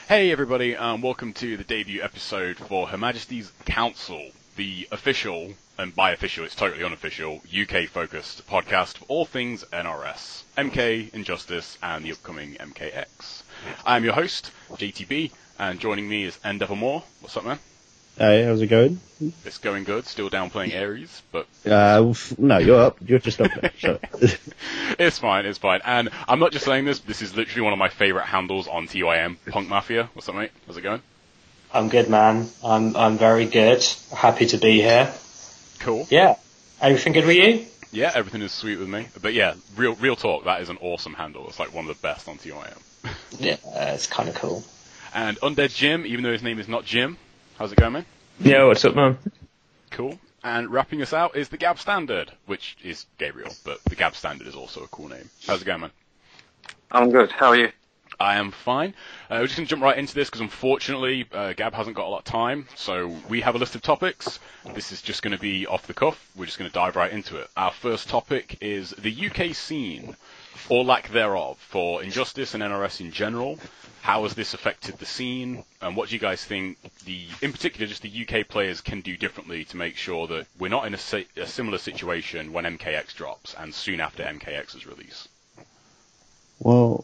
Hey everybody, welcome to the debut episode for Her Majesty's Kouncil, the official, and by official it's totally unofficial, UK-focused podcast for all things NRS, MK, Injustice, and the upcoming MKX. I'm your host, JTB, and joining me is Endeavour. What's up, man? Hey, how's it going? It's going good, still down playing Ares, but... No, you're up. You're just up there. Shut up. It's fine. And I'm not just saying this is literally one of my favourite handles on TYM, Punk Mafia. What's up, mate? How's it going? I'm good, man. I'm very good. Happy to be here. Cool. Yeah. Everything good with you? Yeah, everything is sweet with me. But yeah, real talk, that is an awesome handle. It's like one of the best on TYM. Yeah, it's kind of cool. And Undead Jim, even though his name is not Jim, how's it going, man? Yeah, what's up, man? Cool. And wrapping us out is the Gab Standard, which is Gabriel, but the Gab Standard is also a cool name. How's it going, man? I'm good. How are you? I am fine. We're just going to jump right into this because unfortunately Gab hasn't got a lot of time, so we have a list of topics. This is just going to be off the cuff. We're just going to dive right into it. Our first topic is the UK scene, or lack thereof, for Injustice and NRS in general. How has this affected the scene, and what do you guys think, in particular, just the UK players can do differently to make sure that we're not in a similar situation when MKX drops and soon after MKX's release? Well...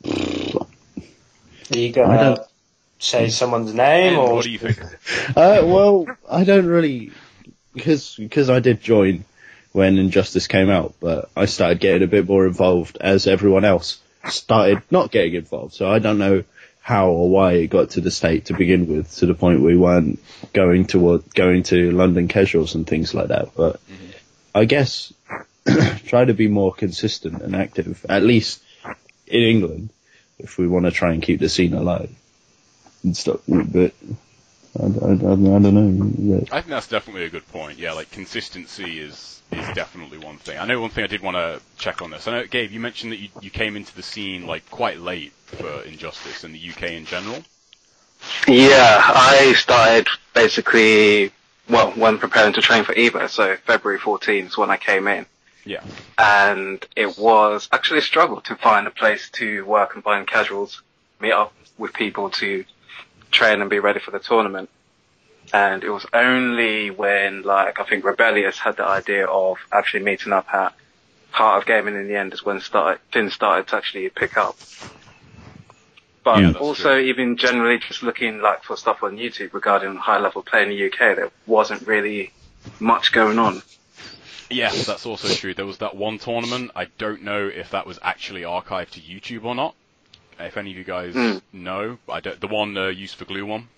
Are you going to say someone's name, or... What do you think? Well, I don't really... Because I did join when Injustice came out, but I started getting a bit more involved as everyone else started not getting involved, so I don't know how or why it got to the state to begin with, to the point we weren't going to London casuals and things like that. But I guess try to be more consistent and active, at least in England, if we want to try and keep the scene alive and stuff. But I don't know. I think that's definitely a good point. Yeah, like consistency is definitely one thing. I know one thing I did want to check on this. I know, Gabe, you mentioned that you came into the scene like quite late for Injustice in the UK in general. Yeah, I started basically, when preparing to train for EVO, so February 14th is when I came in. Yeah. And it was actually a struggle to find a place to work and find casuals, meet up with people to train and be ready for the tournament. And it was only when, I think Rebellious had the idea of actually meeting up at Heart of Gaming in the end is when things started to actually pick up. But yeah, also true. Even generally just looking for stuff on YouTube regarding high level play in the UK, there wasn't really much going on. Yeah, that's also true. There was that one tournament. I don't know if that was actually archived to YouTube or not. If any of you guys know, the one used for Glue one.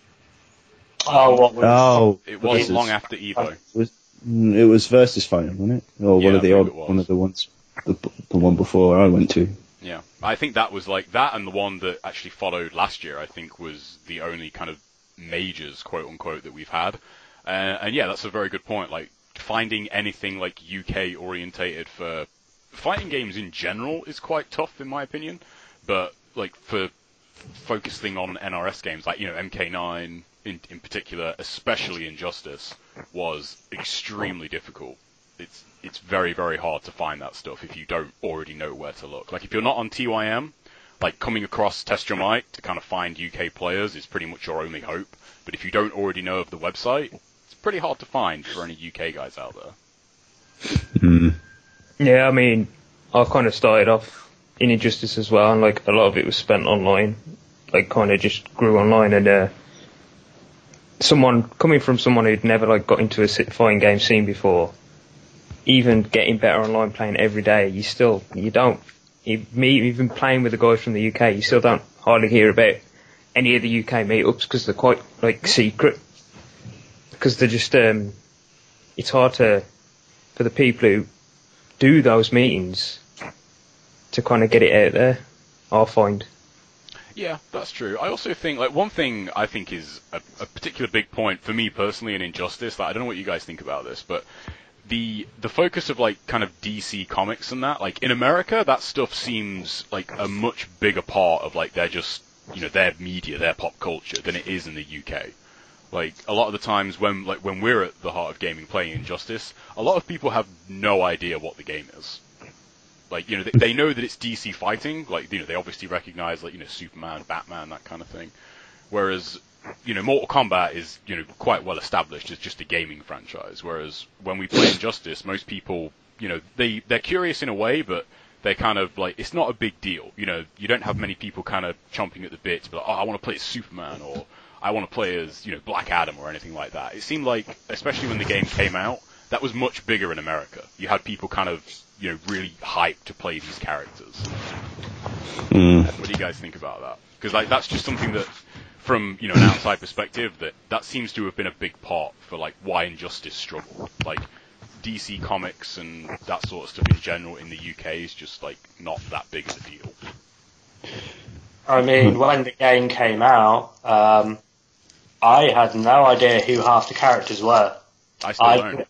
It wasn't long after EVO. It was Versus Fighting, wasn't it? Or one of the ones, the one before I went to. Yeah, I think that was like that, and the one that actually followed last year, I think, was the only kind of majors, quote unquote, that we've had. And yeah, that's a very good point. Like finding anything like UK orientated for fighting games in general is quite tough, in my opinion. But like for focusing on NRS games, like MK9 in particular, especially Injustice, was extremely difficult. It's very, very hard to find that stuff if you don't already know where to look. Like if you're not on TYM, like coming across Test Your Might to kind of find UK players is pretty much your only hope. But if you don't already know of the website, it's pretty hard to find for any UK guys out there. Yeah, I mean, I kind of started off in Injustice as well, and a lot of it was spent online. Kind of just grew online, and coming from someone who'd never got into a fighting game scene before, even getting better online, playing every day, even playing with the guys from the UK, you still don't hardly hear about any of the UK meetups because they're quite secret. Because they're just it's hard for the people who do those meetings to kind of get it out there, I find. Yeah, that's true. I also think, one thing I think is a particular big point for me personally in Injustice, I don't know what you guys think about this, but the focus of kind of DC Comics and that, in America, that stuff seems like a much bigger part of their just, their media, their pop culture than it is in the UK. A lot of the times when we're at the Heart of Gaming playing Injustice, a lot of people have no idea what the game is. Like, you know, they know that it's DC fighting. Like, you know, they obviously recognize, like, you know, Superman, Batman, that kind of thing. Whereas, you know, Mortal Kombat is, you know, quite well established as just a gaming franchise. Whereas when we play Injustice, most people, you know, they're curious in a way, but they're kind of like, it's not a big deal. You know, you don't have many people kind of chomping at the bit to be like, oh, I want to play as Superman, or I want to play as, you know, Black Adam or anything like that. It seemed like, especially when the game came out, that was much bigger in America. You had people kind of, you know, really hyped to play these characters. What do you guys think about that? Because, like, that's just something that, from, you know, an outside perspective, that seems to have been a big part for, like, why Injustice struggled. Like, DC Comics and that sort of stuff in general in the UK is just, like, not that big of a deal. I mean, when the game came out, I had no idea who half the characters were. I still don't.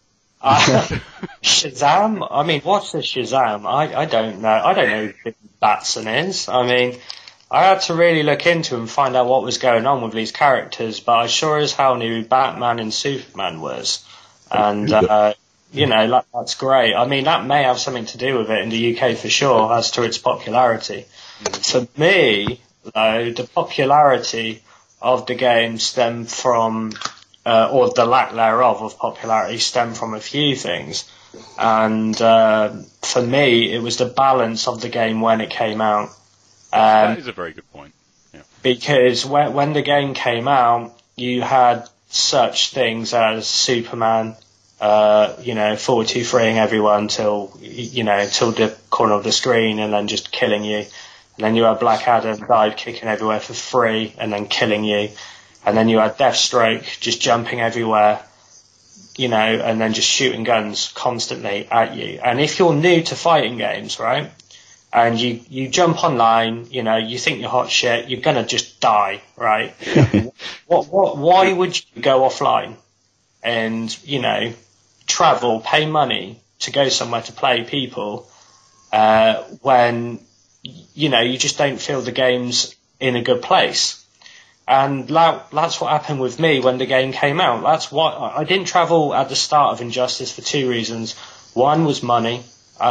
Shazam? I mean, what's the Shazam? I don't know. I don't know who Batson is. I mean, I had to really look into and find out what was going on with these characters, but I sure as hell knew who Batman and Superman was. And, you know, that's great. I mean, that may have something to do with it in the UK for sure, as to its popularity. For me, though, the popularity of the game stemmed from, or the lack thereof of popularity stemmed from a few things. And for me, it was the balance of the game when it came out. That is a very good point. Yeah. Because when the game came out, you had such things as Superman, you know, 4-2-3ing everyone till the corner of the screen and then just killing you. And then you had Black Adam dive kicking everywhere for free and then killing you. And then you had Deathstroke just jumping everywhere, you know, and then just shooting guns constantly at you. And if you're new to fighting games, right, and you jump online, you know, you think you're hot shit, you're gonna just die, right? Why would you go offline and, you know, travel, pay money to go somewhere to play people, when, you know, you just don't feel the game's in a good place? And that's what happened with me when the game came out. That's why I didn't travel at the start of Injustice for two reasons. One was money.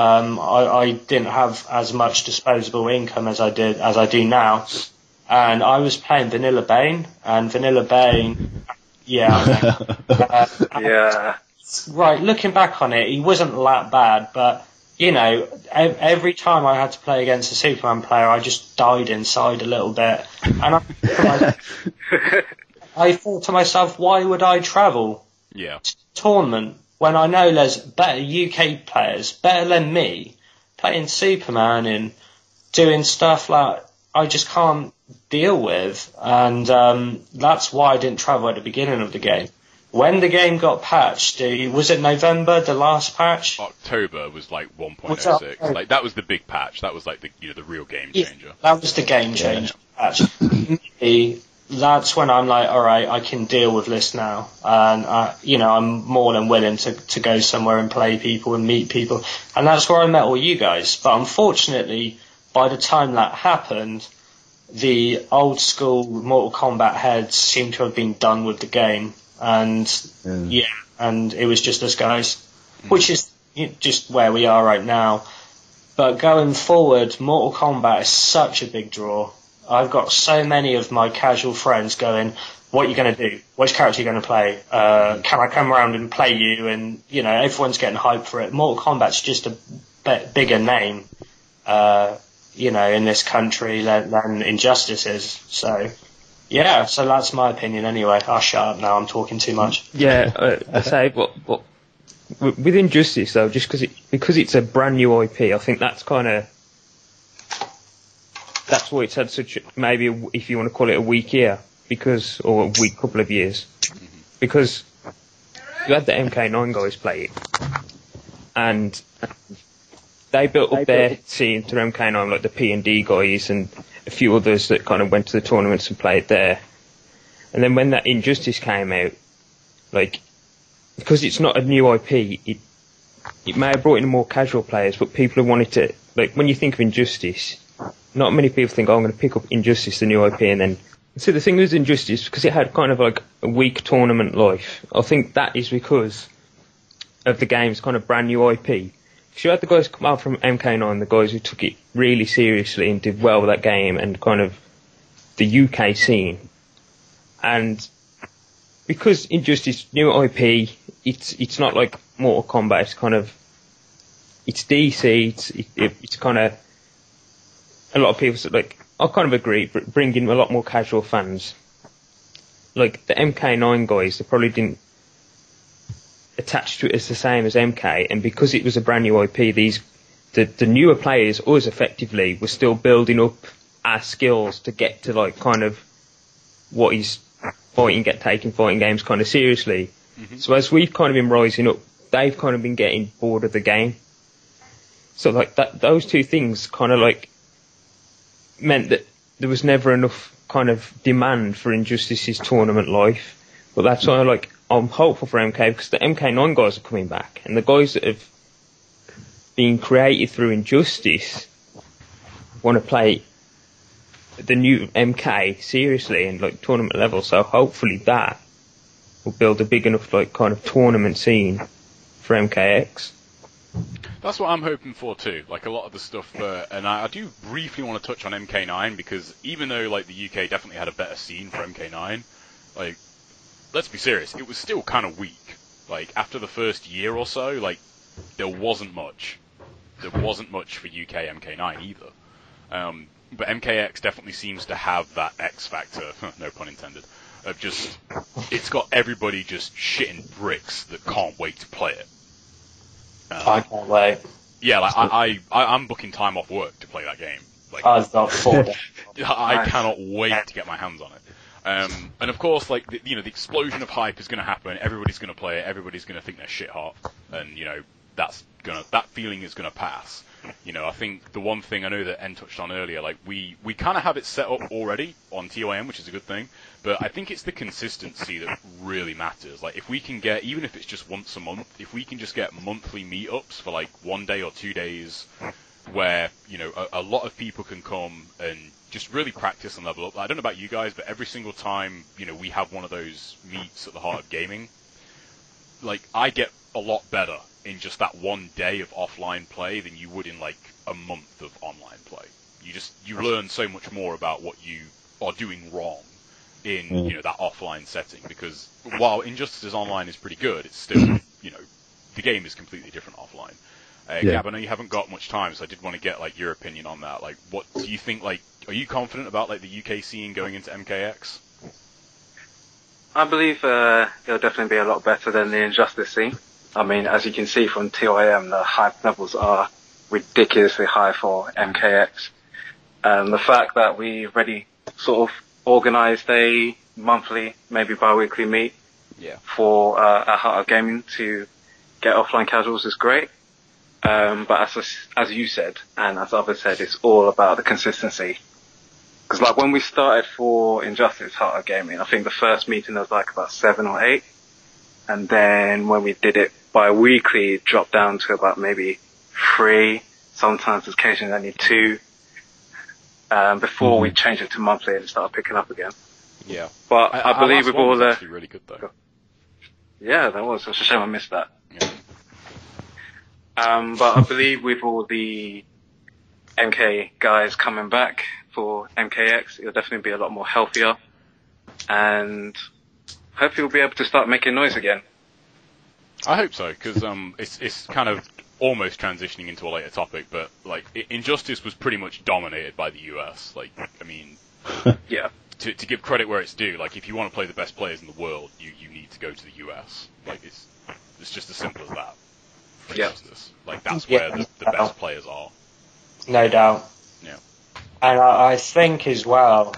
I didn't have as much disposable income as I do now. And I was playing Vanilla Bane, and Vanilla Bane, yeah. Yeah. Right, looking back on it, he wasn't that bad, but, you know, every time I had to play against a Superman player, I just died inside a little bit. And I thought to myself, why would I travel to a tournament when I know there's better UK players, better than me, playing Superman and doing stuff like I just can't deal with? And that's why I didn't travel at the beginning of the game. When the game got patched, was it November, the last patch? October was like 1.06. Like, that was the big patch. That was like the real game changer. That was the game changer patch. That's when I'm like, all right, I can deal with this now. And, you know, I'm more than willing to go somewhere and play people and meet people. And that's where I met all you guys. But unfortunately, by the time that happened, the old school Mortal Kombat heads seem to have been done with the game. And and it was just us guys, which is just where we are right now. But going forward, Mortal Kombat is such a big draw. I've got so many of my casual friends going, what are you going to do? Which character are you going to play? Can I come around and play you? And, you know, everyone's getting hyped for it. Mortal Kombat's just a bigger name, you know, in this country than Injustice is. So... yeah, so that's my opinion anyway. I'll shut up now, I'm talking too much. Yeah, I say, but with Injustice though, just because it's a brand new IP, I think that's why it's had such, maybe if you want to call it a weak year, or a weak couple of years, because you had the MK9 guys play it, and they built up their scene through MK9, like the P&D guys and a few others that kind of went to the tournaments and played there. And then when that Injustice came out, like, because it's not a new IP, it may have brought in more casual players, but people who wanted to, like, when you think of Injustice, not many people think, oh, I'm going to pick up Injustice, the new IP, and then... So the thing with Injustice, because it had kind of like a weak tournament life, I think that is because of the game's kind of brand new IP. 'cause you had the guys come out from MK9, the guys who took it really seriously and did well with that game, and kind of the UK scene. And because Injustice, new IP, it's not like Mortal Kombat, it's kind of, it's DC, it's kind of, a lot of people said, like, I kind of agree, bring in a lot more casual fans. Like, the MK9 guys, they probably didn't attach to it as the same as MK, and because it was a brand new IP, the newer players, us effectively, were still building up our skills to get to, like, kind of what is taking fighting games kind of seriously. Mm-hmm. So as we've kind of been rising up, they've kind of been getting bored of the game. So, like, those two things kind of, like, meant that there was never enough kind of demand for Injustice's tournament life. But that's why, like, I'm hopeful for MK, because the MK9 guys are coming back, and the guys that have been created through Injustice want to play the new MK seriously and, like, tournament level. So hopefully that will build a big enough, like, kind of tournament scene for MKX. That's what I'm hoping for too. Like, a lot of the stuff, and I do briefly want to touch on MK9, because even though, like, the UK definitely had a better scene for MK9, like, let's be serious, it was still kind of weak. Like, after the first year or so, like, there wasn't much. There wasn't much for UK MK9 either. But MKX definitely seems to have that X factor, no pun intended, of just, it's got everybody just shitting bricks that can't wait to play it. I can't wait. Yeah, like, I'm booking time off work to play that game. Like, I've got 4 days. I cannot wait to get my hands on it. And of course, like, the explosion of hype is going to happen. Everybody's going to play it. Everybody's going to think they're shit hot, and that feeling is going to pass. I think the one thing I know that N touched on earlier, like, we kind of have it set up already on TOM, which is a good thing, but I think it's the consistency that really matters. Like, if we can get, even if it's just once a month, if we can just get monthly meetups for, like, 1 day or 2 days where, a lot of people can come and just really practice and level up. I don't know about you guys, but every single time, we have one of those meets at the Heart of Gaming, like, I get a lot better in just that 1 day of offline play than you would in, like, a month of online play. You learn so much more about what you are doing wrong in, that offline setting, because while Injustice Online is pretty good, it's still, the game is completely different offline. Gab, I know you haven't got much time, so I did want to get, like, your opinion on that. Like, what do you think, like, are you confident about, like, the UK scene going into MKX? I believe it'll definitely be a lot better than the Injustice scene. I mean, as you can see from TOM, the hype levels are ridiculously high for MKX. And the fact that we already sort of organised a monthly, maybe bi-weekly meet for a Heart of Gaming to get offline casuals is great. But as you said, and as others said, it's all about the consistency. Because, like, when we started for Injustice Heart of Gaming, I think the first meeting was like about 7 or 8. And then when we did it bi-weekly, it dropped down to about maybe 3. Sometimes occasionally only 2. Before we changed it to monthly and it started picking up again. Yeah. But I believe with all the... actually really good, though. Yeah, that was. It's a shame I missed that. Yeah. But I believe with all the MK guys coming back for MKX, it'll definitely be a lot more healthier. And hopefully we'll be able to start making noise again. I hope so, because it's kind of almost transitioning into a later topic, but, like, Injustice was pretty much dominated by the US. Like, I mean, yeah. To give credit where it's due, like, if you want to play the best players in the world, you need to go to the US. Like, it's just as simple as that. For Injustice. Like, that's where the best players are. No doubt. Yeah. And I think as well,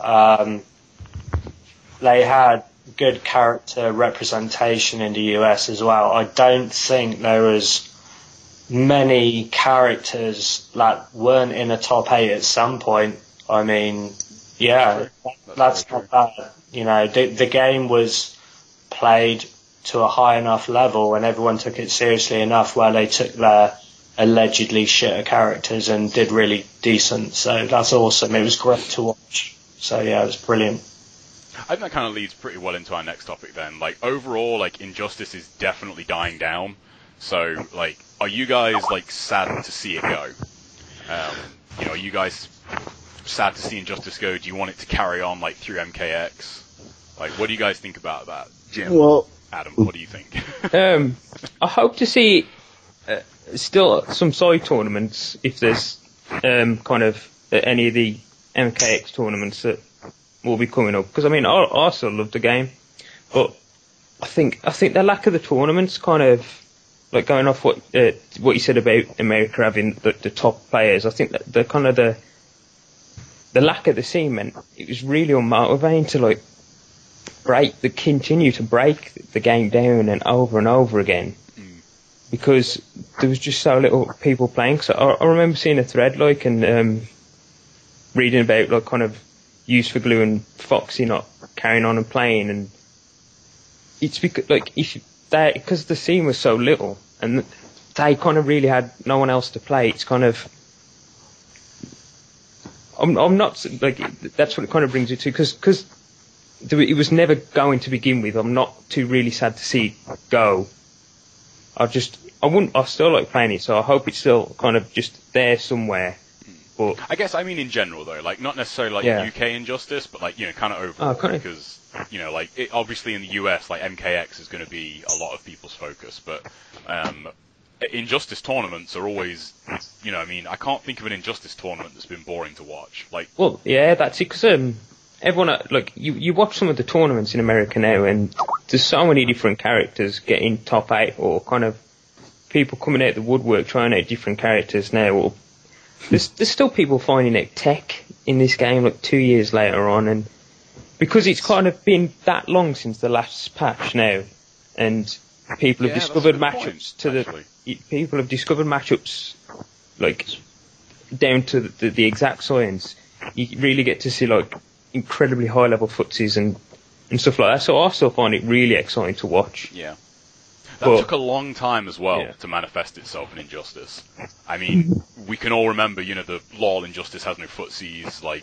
they had good character representation in the US as well. I don't think there was many characters that weren't in a top 8 at some point. I mean, that's not bad. The game was played to a high enough level and everyone took it seriously enough where they took their allegedly shitter characters and did really decent. So that's awesome. It was great to watch. So yeah, it was brilliant. I think that kind of leads pretty well into our next topic then. Like, overall, like, Injustice is definitely dying down. So, like, are you guys, like, sad to see it go? Are you guys sad to see Injustice go? Do you want it to carry on, like, through MKX? Like, what do you guys think about that? Jim, Well, Adam, what do you think? I hope to see still some side tournaments if there's kind of any of the MKX tournaments that will be coming up. Because I mean, I still love the game, but I think the lack of the tournaments, kind of like going off what you said about America having the top players. I think that the kind of the lack of the scene meant it was really unmotivating to like continue to break the game down and over again, because there was just so little people playing. So I remember seeing a thread like and reading about like kind of Use for Glue and Foxy not carrying on and playing, and it's because like because the scene was so little and they kind of really had no one else to play. It's kind of I'm not like that's what it kind of brings you to, because it was never going to begin with. I'm not too really sad to see it go. I still like playing it, so I hope it's still kind of just there somewhere. But I guess, I mean, in general though, like, not necessarily like UK Injustice, but like, kind of overall, because, like, obviously in the US, like, MKX is going to be a lot of people's focus, but, Injustice tournaments are always, I mean, I can't think of an Injustice tournament that's been boring to watch. Like, well, yeah, that's it, because, everyone, like, you watch some of the tournaments in America now, and there's so many different characters getting top 8, or kind of people coming out the woodwork trying out different characters now, or there's still people finding out tech in this game, like 2 years later on, and because it's kind of been that long since the last patch now, and people have discovered matchups people have discovered matchups like down to the exact science. You really get to see like incredibly high level footsies and stuff like that. So I still find it really exciting to watch. Yeah. That took a long time as well to manifest itself in Injustice. I mean, we can all remember, the LOL Injustice has no footsies, like,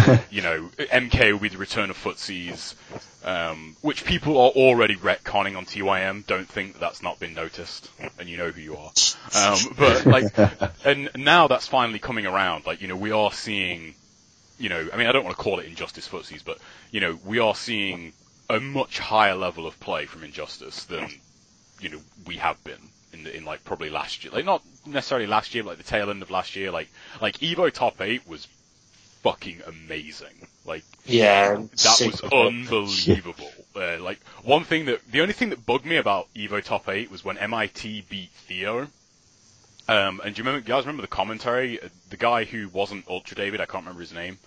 MK will be the return of footsies, which people are already retconning on TYM. Don't think that's not been noticed, and you know who you are. But, like, and now that's finally coming around. Like, we are seeing, I mean, I don't want to call it Injustice footsies, but, we are seeing a much higher level of play from Injustice than we have been in like probably last year, like not necessarily last year, but like the tail end of last year, like Evo top 8 was fucking amazing. Like, that was unbelievable. Like, the only thing that bugged me about Evo top 8 was when MIT beat Theo. And do you guys remember the commentary? The guy who wasn't Ultra David, I can't remember his name.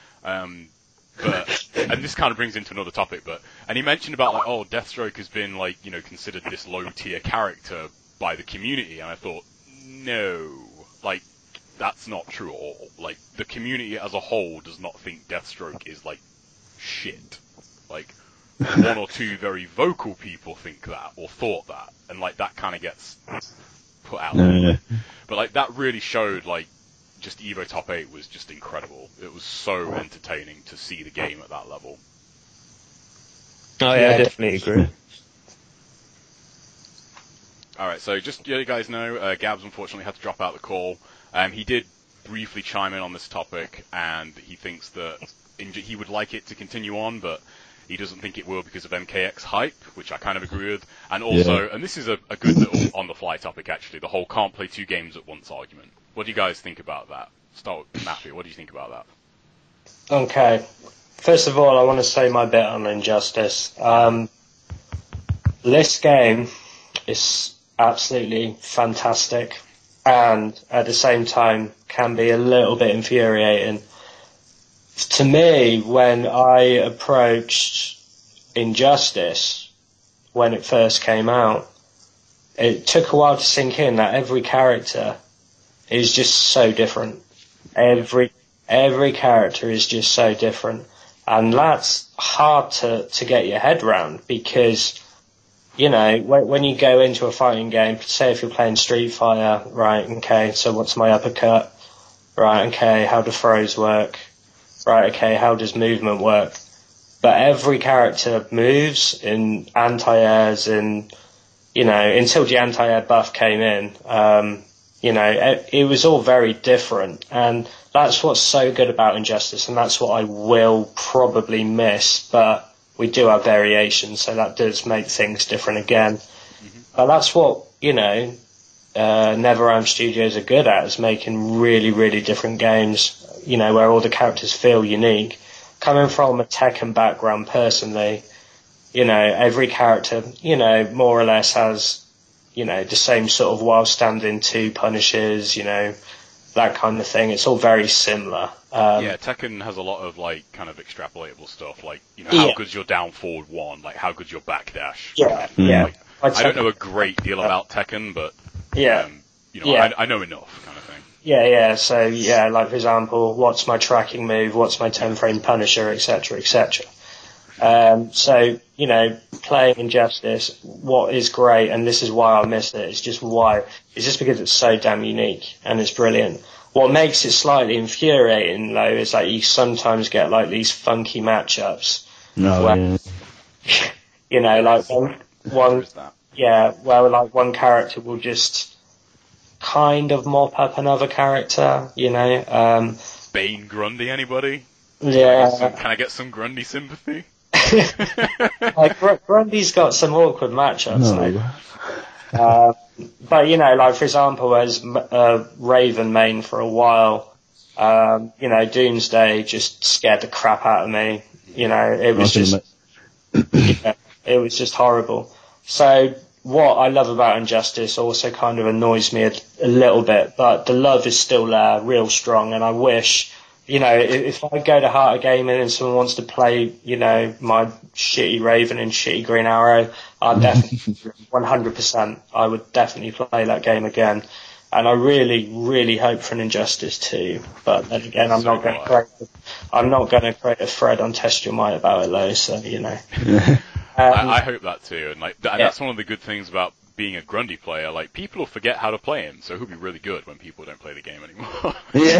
But, and this kind of brings into another topic, and he mentioned about like, Deathstroke has been like, considered this low tier character by the community, and I thought, no, like, that's not true at all. Like, the community as a whole does not think Deathstroke is like shit. Like, one or two very vocal people think that, or thought that, and like that kind of gets put out. But like, that really showed like, just Evo top 8 was just incredible. It was so entertaining to see the game at that level. Oh yeah, I definitely agree. Alright, so just so you guys know, Gabs unfortunately had to drop out the call. He did briefly chime in on this topic, and he thinks that he would like it to continue on, but he doesn't think it will because of MKX hype, which I kind of agree with. And also, and this is a good little on-the-fly topic actually, the whole can't play two games at once argument. What do you guys think about that? Start with Matthew, what do you think about that? Okay. First of all, I want to say my bit on Injustice. This game is absolutely fantastic, and at the same time can be a little bit infuriating. To me, when I approached Injustice, when it first came out, it took a while to sink in that every character is just so different. Every character is just so different. And that's hard to get your head around, because, when you go into a fighting game, say if you're playing Street Fighter, right, okay, so what's my uppercut? Right, okay, how do throws work? Right, okay, how does movement work? But every character moves in anti-airs, in until the anti-air buff came in, it was all very different, and that's what's so good about Injustice, and that's what I will probably miss, but we do have variations, so that does make things different again. But that's what, NetherRealm Studios are good at, is making really, really different games, where all the characters feel unique. Coming from a Tekken background personally, every character, more or less has, the same sort of while standing 2 punishes, that kind of thing. It's all very similar. Tekken has a lot of kind of extrapolatable stuff, how good's your down forward 1, how good's your backdash. I don't know a great deal about Tekken, but I know enough, kind of thing. So for example, what's my tracking move, what's my 10 frame punisher, etc., etc. Playing Injustice, what is great, and this is why I missed it, it's just because it's so damn unique and it's brilliant. What makes it slightly infuriating though is you sometimes get these funky matchups. One character will just kind of mop up another character, Bane Grundy, anybody? Yeah. Can I get some Grundy sympathy? Grundy's got some awkward matchups, but for example, as Raven main for a while, Doomsday just scared the crap out of me. It was just horrible. So what I love about Injustice also kind of annoys me a little bit, but the love is still there, real strong, and I wish, if I go to Heart of Gaming and someone wants to play, my shitty Raven and shitty Green Arrow, I'd definitely, 100%, I would definitely play that game again. And I really, really hope for an Injustice 2. But then again, I'm not going to create a thread on Test Your Might about it, though. So I hope that too, and that's one of the good things about being a Grundy player. People will forget how to play him, so he'll be really good when people don't play the game anymore.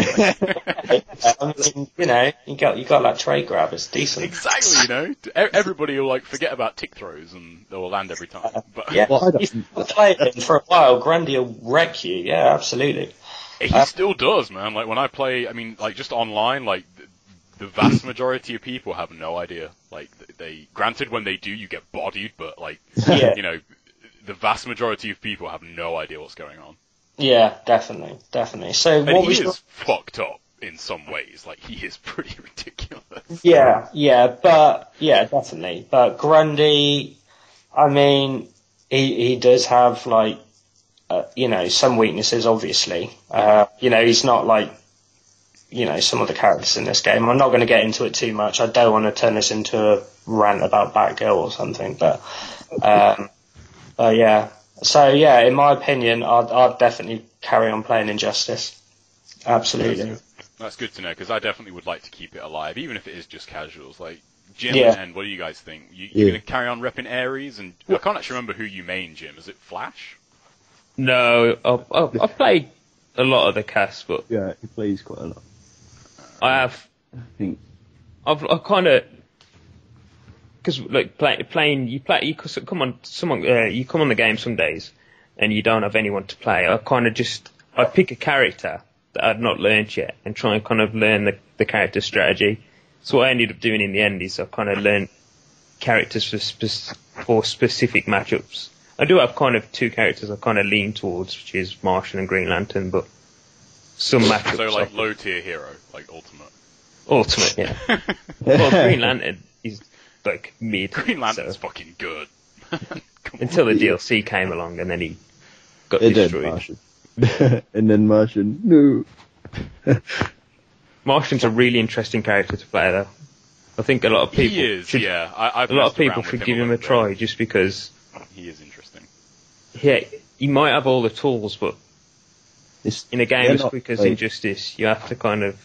You got that trade grab, it's decent. Exactly, everybody will forget about tick throws and they will land every time. But if you play him for a while, Grundy will wreck you. Yeah, absolutely. He still does, man. When I play, just online, the vast majority of people have no idea. Granted, when they do, you get bodied, but the vast majority of people have no idea what's going on. Yeah, definitely. So and he is fucked up in some ways. He is pretty ridiculous. Definitely. But Grundy, he does have some weaknesses, obviously. He's not some of the characters in this game. I'm not going to get into it too much. I don't want to turn this into a rant about Batgirl or something, but yeah. So yeah, in my opinion, I'd definitely carry on playing Injustice. Absolutely. That's good to know, because I definitely would like to keep it alive, even if it is just casuals. Jim and what do you guys think? You're going to carry on repping Ares? And I can't actually remember who you main, Jim. Is it Flash? No, I've played a lot of the cast, but yeah, he plays quite a lot. I think I've kind of, because playing, you come on the game some days and you don't have anyone to play. I pick a character that I've not learned yet and try and kind of learn the character strategy. So what I ended up doing in the end is I kind of learned characters for specific matchups. I do have kind of 2 characters I kind of lean towards, which is Martian and Green Lantern, but some matchups. So low tier hero, ultimate. Ultimate, yeah. Well, Green Lantern is mid. Green Lantern's fucking good. Until the DLC came along and then he got destroyed. Martian. And then Martian, no. Martian's a really interesting character to play, though. I think a lot of people should give him a try, just because he is interesting. Yeah, he might have all the tools, but in a game as quick as Injustice, you have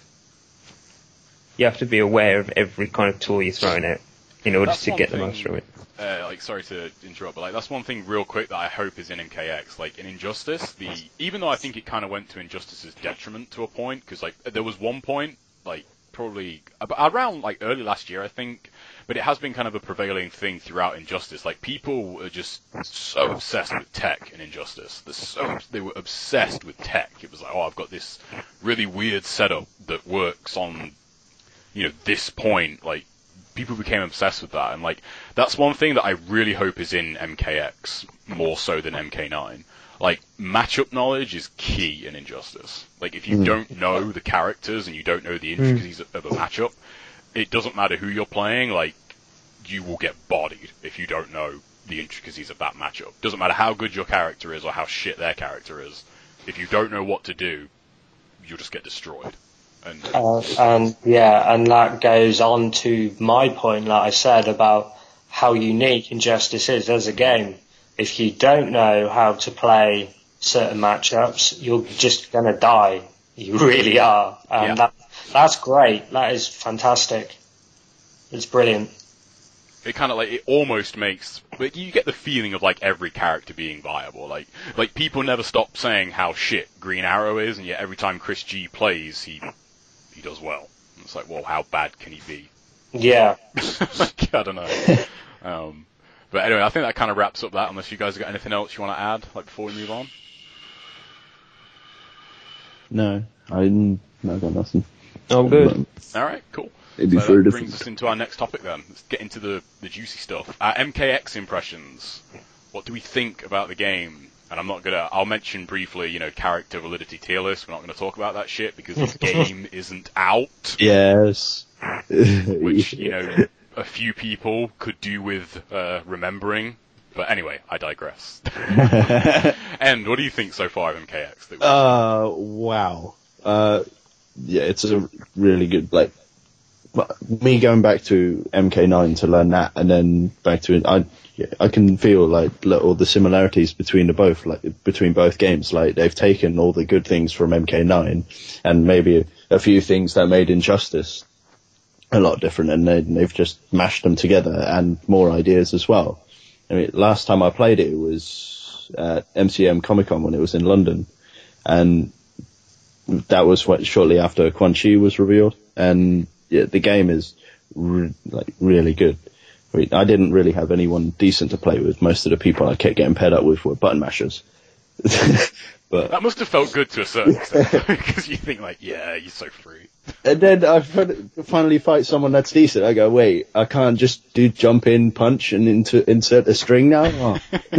to be aware of every kind of tool you're throwing out in order to get the most from it. Sorry to interrupt, but that's one thing real quick that I hope is in MKX. In Injustice, even though I think it kind of went to Injustice's detriment to a point, because there was one point, probably around early last year, I think, but it has been kind of a prevailing thing throughout Injustice. Like, people are just so obsessed with tech in Injustice. They were obsessed with tech. It was like, oh, I've got this really weird setup that works on, this point. Like, people became obsessed with that, and like, that's one thing that I really hope is in MKX more so than MK9. Like, matchup knowledge is key in Injustice. Like, if you don't know the characters and you don't know the intricacies of a matchup, it doesn't matter who you're playing, like, you will get bodied if you don't know the intricacies of that matchup. Doesn't matter how good your character is or how shit their character is. If you don't know what to do, you'll just get destroyed. And that goes on to my point, like I said, about how unique Injustice is as a game. If you don't know how to play certain matchups, you're just going to die. You really are. That's great. That is fantastic. It's brilliant. It kind of like, it almost makes, like, you get the feeling of like every character being viable. Like people never stop saying how shit Green Arrow is, and yet every time Chris G plays, he does well. And it's like, well, how bad can he be? Yeah. Like, I don't know. But anyway, I think that kind of wraps up that, unless you guys have got anything else you want to add, like, before we move on? No, I got nothing. Oh, good. Alright, cool. It'd be So very that different. brings us into our next topic then. Let's get into the juicy stuff. MKX impressions. What do we think about the game? And I'll mention briefly, character validity tier list. We're not gonna talk about that shit because the game isn't out. Yes. Which, a few people could do with remembering. But anyway, I digress. And what do you think so far of MKX? Wow. Yeah, it's a really good, like, me going back to MK9 to learn that, and then back to it, I can feel like all the similarities between between both games. Like, they've taken all the good things from MK9 and maybe a few things that made Injustice a lot different, and they've just mashed them together, and more ideas as well. I mean, last time I played it was at MCM Comic Con when it was in London, and that was shortly after Quan Chi was revealed, and yeah, the game is really good. I mean, I didn't really have anyone decent to play with. Most of the people I kept getting paired up with were button mashers. But that must have felt good to a certain extent, because you think like, yeah, you're so free. And then I finally fight someone that's decent. I go, wait, I can't just do jump in, punch, and insert a string now?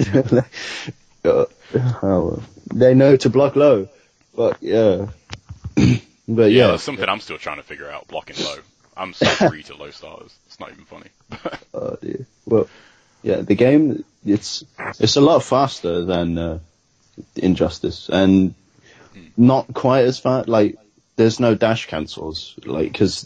Oh. They know to block low. But yeah. But yeah. That's something I'm still trying to figure out, blocking low. I'm so free to low starters. It's not even funny. Oh dear. Well, yeah, the game, it's a lot faster than Injustice, and not quite as fast. Like, there's no dash cancels, like, because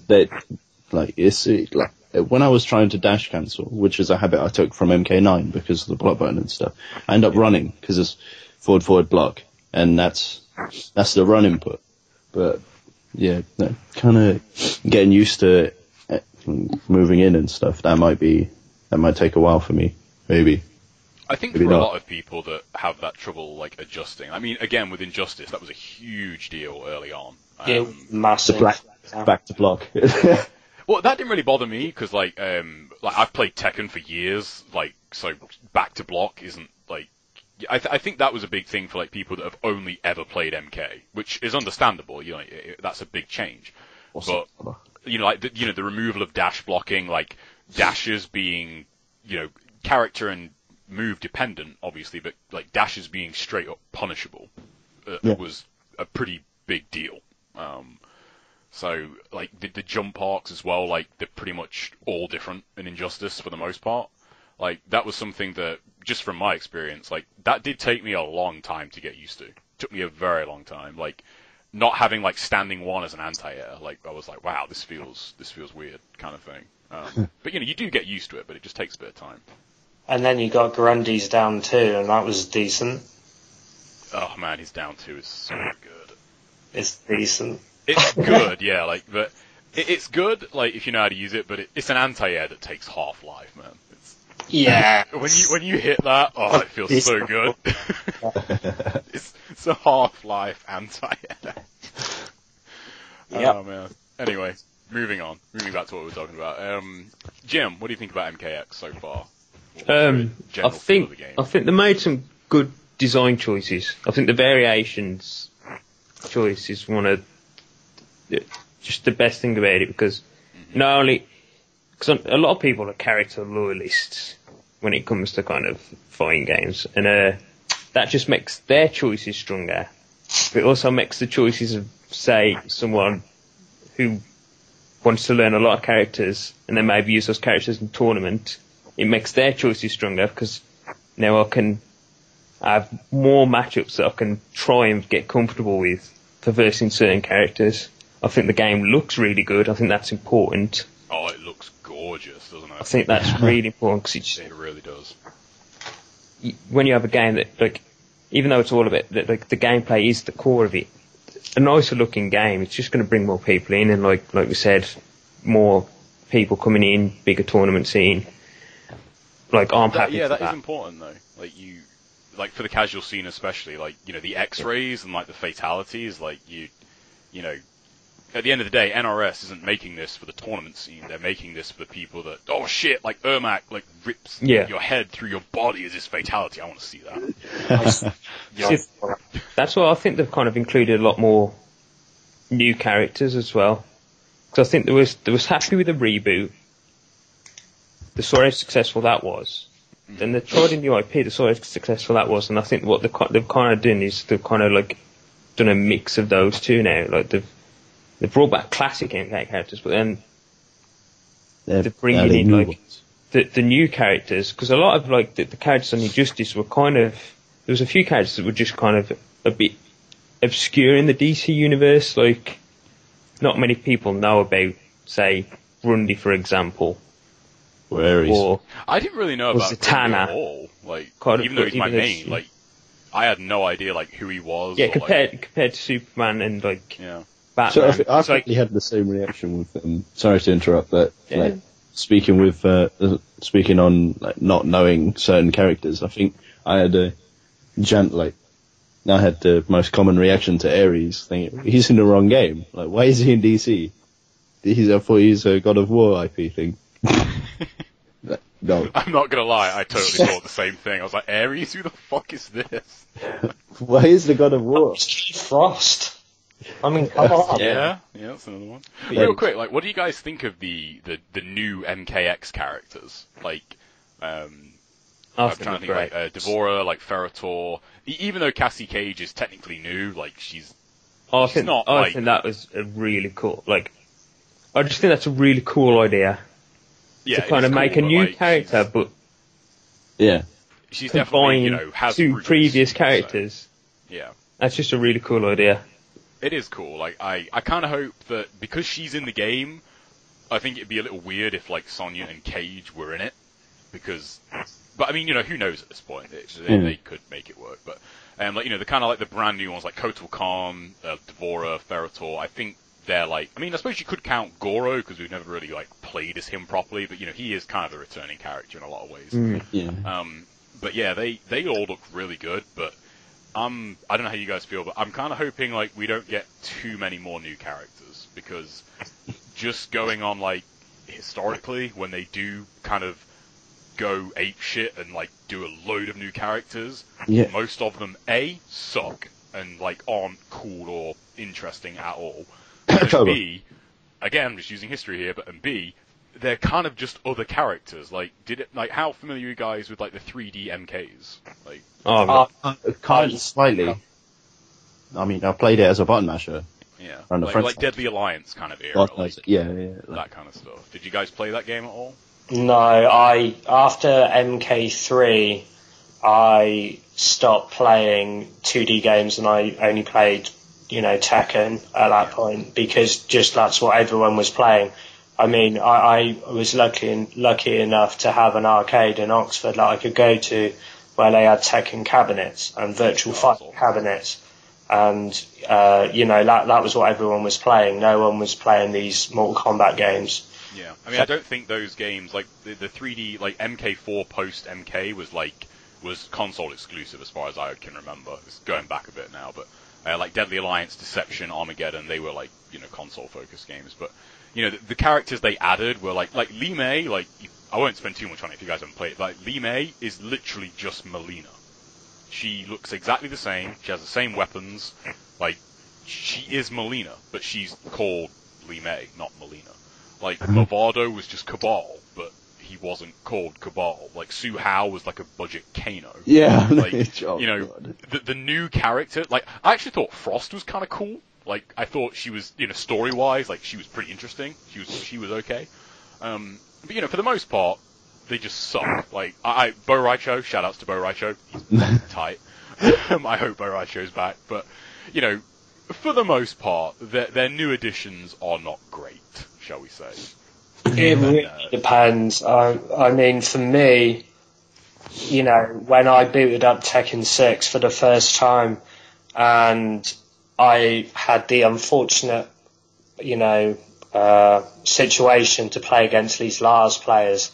when I was trying to dash cancel, which is a habit I took from MK9 because of the block button and stuff, I end up running because it's forward block, and that's the run input. But yeah, kind of getting used to moving in and stuff. That might take a while for me, maybe. I think for a lot of people that have that trouble, like, adjusting. I mean, again, with Injustice, that was a huge deal early on. Massive. Back to block. Well, that didn't really bother me, because, like, I've played Tekken for years, like, so back to block isn't, like, I think that was a big thing for, like, people that have only ever played MK, which is understandable, that's a big change. But, the removal of dash blocking, like, dashes being, character and move dependent, obviously, but like dashes being straight up punishable was a pretty big deal. So like the jump arcs as well, like they're pretty much all different in Injustice for the most part. Like that was something that, just from my experience, like that did take me a long time to get used to. It took me a very long time. Like not having like standing one as an anti-air, like I was like, wow, this feels weird kind of thing. But you do get used to it, but it just takes a bit of time. And then you got Grundy's down too, and that was decent. Oh man, his down two is so good. It's decent. It's good, yeah, like, but it's good, like, if you know how to use it, but it's an anti-air that takes half-life, man. Yeah. When you hit that, oh, it feels so good. It's a half-life anti-air. Yep. Oh man. Anyway, moving on. Moving back to what we were talking about. Jim, what do you think about MKX so far? I think they made some good design choices. I think the variations choice is one of just the best thing about it, because not only because a lot of people are character loyalists when it comes to kind of fighting games, and that just makes their choices stronger. But it also makes the choices of, say, someone who wants to learn a lot of characters and then maybe use those characters in tournament. It makes their choices stronger, because now I can have more matchups that I can try and get comfortable with for versing certain characters. I think the game looks really good. I think that's important. Oh, it looks gorgeous, doesn't it? I think that's really important, because it really does. When you have a game that, like, even though it's all of it, that, like, the gameplay is the core of it, a nicer looking game, it's just going to bring more people in, and like we said, more people coming in, bigger tournament scene. Like, I'm happy for that. That is important though. Like for the casual scene especially, like, you know, the X-rays and like the fatalities, like you know, at the end of the day, NRS isn't making this for the tournament scene. They're making this for the people that, oh shit, like Ermac, like rips your head through your body as his fatality. I want to see that. That's why I think they've kind of included a lot more new characters as well. Because I think they was happy with the reboot. They saw how successful that was. Then they tried a new IP. They saw how successful that was, and I think what they've kind of done is they've kind of like done a mix of those two now. Like they've brought back classic MK characters, but then they're bringing in like the new characters, because a lot of like the characters on Injustice were kind of, there was a few characters that were just kind of a bit obscure in the DC universe. Like, not many people know about, say, Grundy, for example. Or I didn't really know about Grundy at all. Like, even though he's my main, like, I had no idea like who he was. Yeah, compared to Superman and like Batman. So I probably had the same reaction with them. Sorry to interrupt, but like speaking on like not knowing certain characters, I think I had I had the most common reaction to Ares, thinking he's in the wrong game. Like, why is he in DC? I thought he's a God of War IP thing. No. I'm not gonna lie, I totally thought the same thing. I was like, Ares, who the fuck is this? Why is the God of War? Frost. I mean, come on. Yeah, that's another one. But real quick, like, what do you guys think of the new MKX characters? Like, I'm trying to think, like, Devora, like, Ferrator. Even though Cassie Cage is technically new, like, I think that was a really cool, like, I just think that's a really cool idea. Yeah, to kind of make a new character, but she's definitely, you know, has two previous characters. So, yeah, that's just a really cool idea. It is cool. Like, I kind of hope that because she's in the game, I think it'd be a little weird if like Sonya and Cage were in it, but I mean, you know, who knows at this point? They could make it work, but like, you know, the kind of like the brand new ones like Kotal Khan, Devora, Ferrator. I think they're like, I mean, I suppose you could count Goro because we've never really like played as him properly, but you know, he is kind of a returning character in a lot of ways. But yeah, they all look really good, but I don't know how you guys feel, but I'm kind of hoping like we don't get too many more new characters, because just going on like historically when they do kind of go ape shit and like do a load of new characters, most of them suck and like aren't cool or interesting at all. And B, again, I'm just using history here, and B, they're kind of just other characters. Like, how familiar are you guys with like the 3D MKs? Like, kind of slightly. I mean, I played it as a button masher. Yeah, like Deadly Alliance kind of era. That kind of stuff. Did you guys play that game at all? No, after MK3, I stopped playing 2D games, and I only played, you know, Tekken at that point, because just that's what everyone was playing. I mean, I was lucky enough to have an arcade in Oxford that I could go to where they had Tekken cabinets and virtual fight cabinets, and you know, that was what everyone was playing. No one was playing these Mortal Kombat games. Yeah, I mean, I don't think those games, like the 3D, like MK4 post MK was console exclusive as far as I can remember. It's going back a bit now, but like Deadly Alliance, Deception, Armageddon, they were like, you know, console focused games. But the characters they added were like Li Mei, I won't spend too much on it if you guys haven't played it, but Li Mei is literally just Melina. She looks exactly the same, she has the same weapons, she is Melina, but she's called Li Mei, not Melina. Movado was just Cabal, but he wasn't called Cabal. Su Hao was like a budget Kano. Yeah, the new character, I actually thought Frost was kind of cool. I thought she was, story-wise, she was pretty interesting. She was okay. But, for the most part, they just suck. Bo Raicho, shout-outs to Bo Raicho. He's tight. I hope Bo Raicho's back. But, for the most part, their new additions are not great, shall we say. It really depends. I mean, for me, when I booted up Tekken 6 for the first time, and I had the unfortunate, situation to play against these Lars players.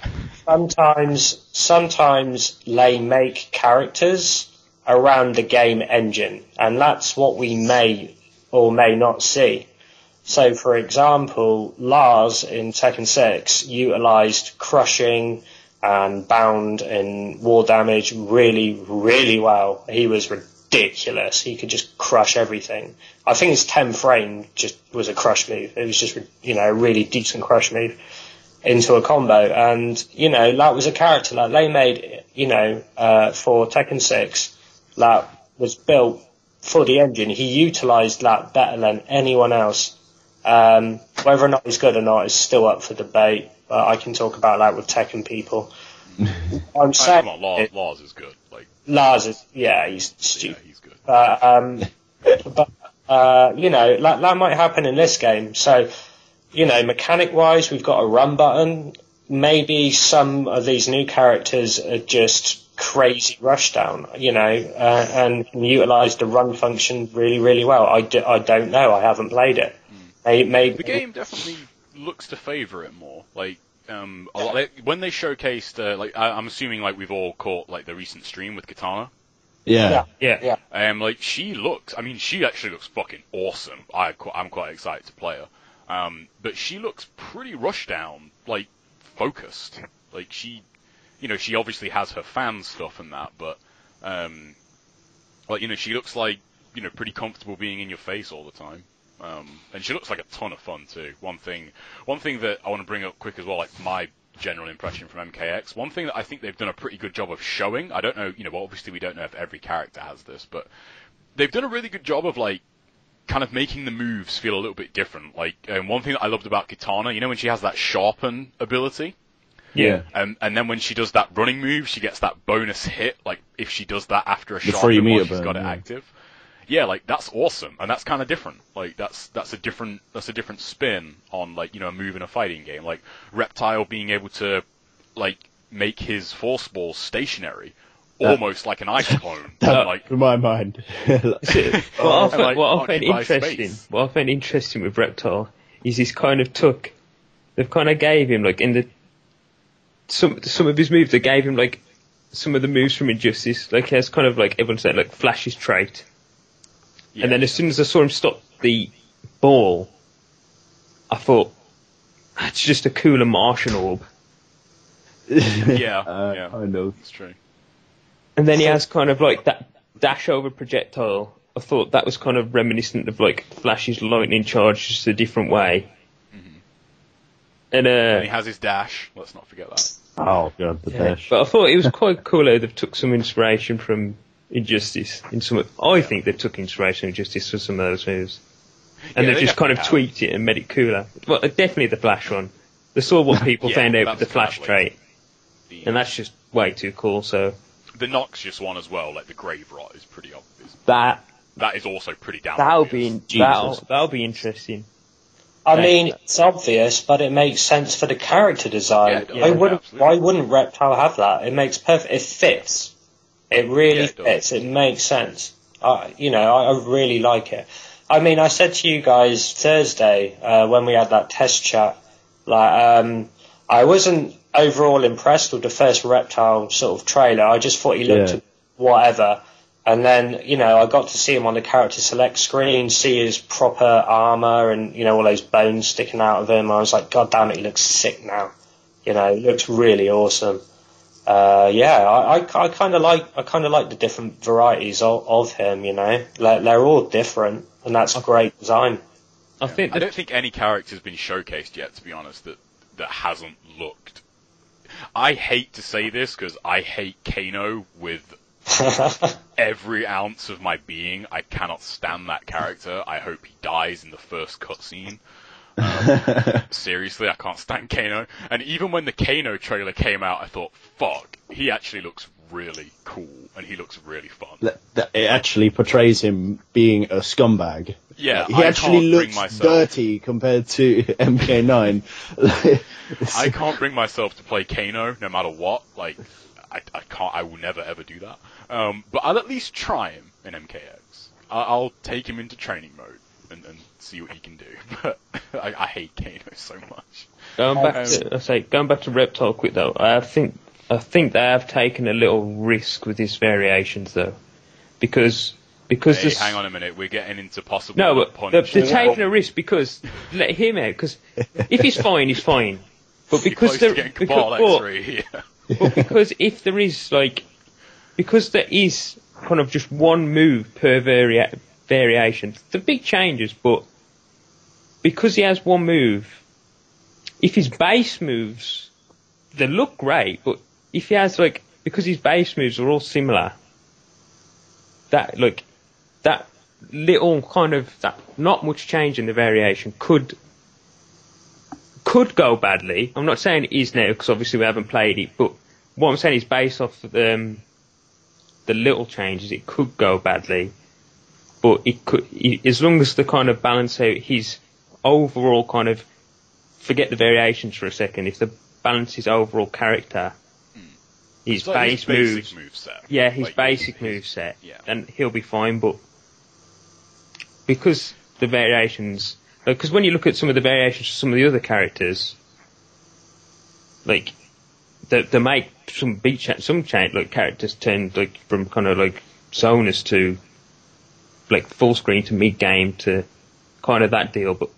Sometimes they make characters around the game engine, and that's what we may or may not see. So, for example, Lars in Tekken 6 utilised crushing and bound and war damage really, really well. He was ridiculous. He could just crush everything. I think his 10 frame just was a crush move. It was just, a really decent crush move into a combo. And, that was a character that they made, for Tekken 6 that was built for the engine. He utilised that better than anyone else. Whether or not he's good or not is still up for debate, but I can talk about that with Tekken people. I'm saying Lars is good. Lars is, he's stupid. Yeah, he's good. But that might happen in this game. So, mechanic-wise, we've got a run button. Maybe some of these new characters are just crazy rushdown, and can utilise the run function really, really well. I don't know. I haven't played it. Maybe the game definitely looks to favour it more. When they showcased, I'm assuming we've all caught the recent stream with Katana. Yeah. She actually looks fucking awesome. I'm quite excited to play her. But she looks pretty rushdown, focused. She obviously has her fan stuff and that, but she looks pretty comfortable being in your face all the time. And she looks like a ton of fun too. One thing that I want to bring up quick as well, my general impression from MKX, one thing that I think they've done a pretty good job of showing, I don't know, obviously we don't know if every character has this, but they've done a really good job of kind of making the moves feel a little bit different. One thing that I loved about Katana, when she has that sharpen ability, yeah. And then when she does that running move, she gets that bonus hit, if she does that after a the sharpen while she's burn, got it active. Yeah, that's awesome, and that's kind of different. That's a different spin on a move in a fighting game. Reptile being able to make his force balls stationary, almost like an ice clone. In my mind. What I find interesting with Reptile is they've kind of gave him some of his moves. They gave him some of the moves from Injustice. He has kind of everyone said Flash's trait. Yeah. And then as soon as I saw him stop the ball, I thought, that's just a cooler Martian orb. Yeah. I know. It's true. And then he has kind of that dash over projectile. I thought that was kind of reminiscent of Flash's lightning charge, just a different way. Mm-hmm. And he has his dash. Let's not forget that. Oh god, the dash. But I thought it was quite cool how they've took some inspiration from Injustice. I think they took inspiration from Injustice for some of those moves. And they've just kind of tweaked it and made it cooler. Well, definitely the Flash one. They saw what people found out with the Flash trait. And that's just way too cool, so... The Noxious one as well, the Grave Rot, is pretty obvious. That is also pretty damn that'll be interesting. I mean, it's obvious, but it makes sense for the character design. Why wouldn't Reptile have that? It makes perfect. It fits. It really fits. It makes sense. I really like it. I mean, I said to you guys Thursday when we had that test chat, I wasn't overall impressed with the first Reptile sort of trailer. I just thought he looked whatever. And then, I got to see him on the character select screen, see his proper armor and, all those bones sticking out of him. I was like, God damn it, he looks sick now. He looks really awesome. I kind of like the different varieties of him, They're all different, and that's great design. I don't think any character's been showcased yet, to be honest, that hasn't looked. I hate to say this, because I hate Kano with every ounce of my being. I cannot stand that character. I hope he dies in the first cutscene. Seriously, I can't stand Kano. And even when the Kano trailer came out, I thought, fuck, he actually looks really cool, and he looks really fun. It actually portrays him being a scumbag. Yeah, he actually looks dirty compared to MK9. I can't bring myself to play Kano, no matter what. Like, I can't. I will never ever do that. But I'll at least try him in MKX. I'll take him into training mode and see what he can do. But I hate Kano so much. Going back to Reptile quick though, I think they have taken a little risk with these variations though, because hang on a minute, we're getting into possible. No, but they're taking a risk because let him out. Because if he's fine, he's fine. But because because if there is because there is kind of just one move per variation, the big changes. But because he has one move, if his base moves, they look great. But if he has because his base moves are all similar, that little kind of that not much change in the variation could go badly. I'm not saying it is now because obviously we haven't played it, but what I'm saying is based off the little changes, it could go badly. But it could, as long as the kind of balance out his overall kind of, forget the variations for a second. If the balance his overall character, his base moves, his basic move set, then he'll be fine. But because the variations, because when you look at some of the variations for some of the other characters, they make some big change, characters turn from kind of zoners to full screen to mid game to kind of that deal. But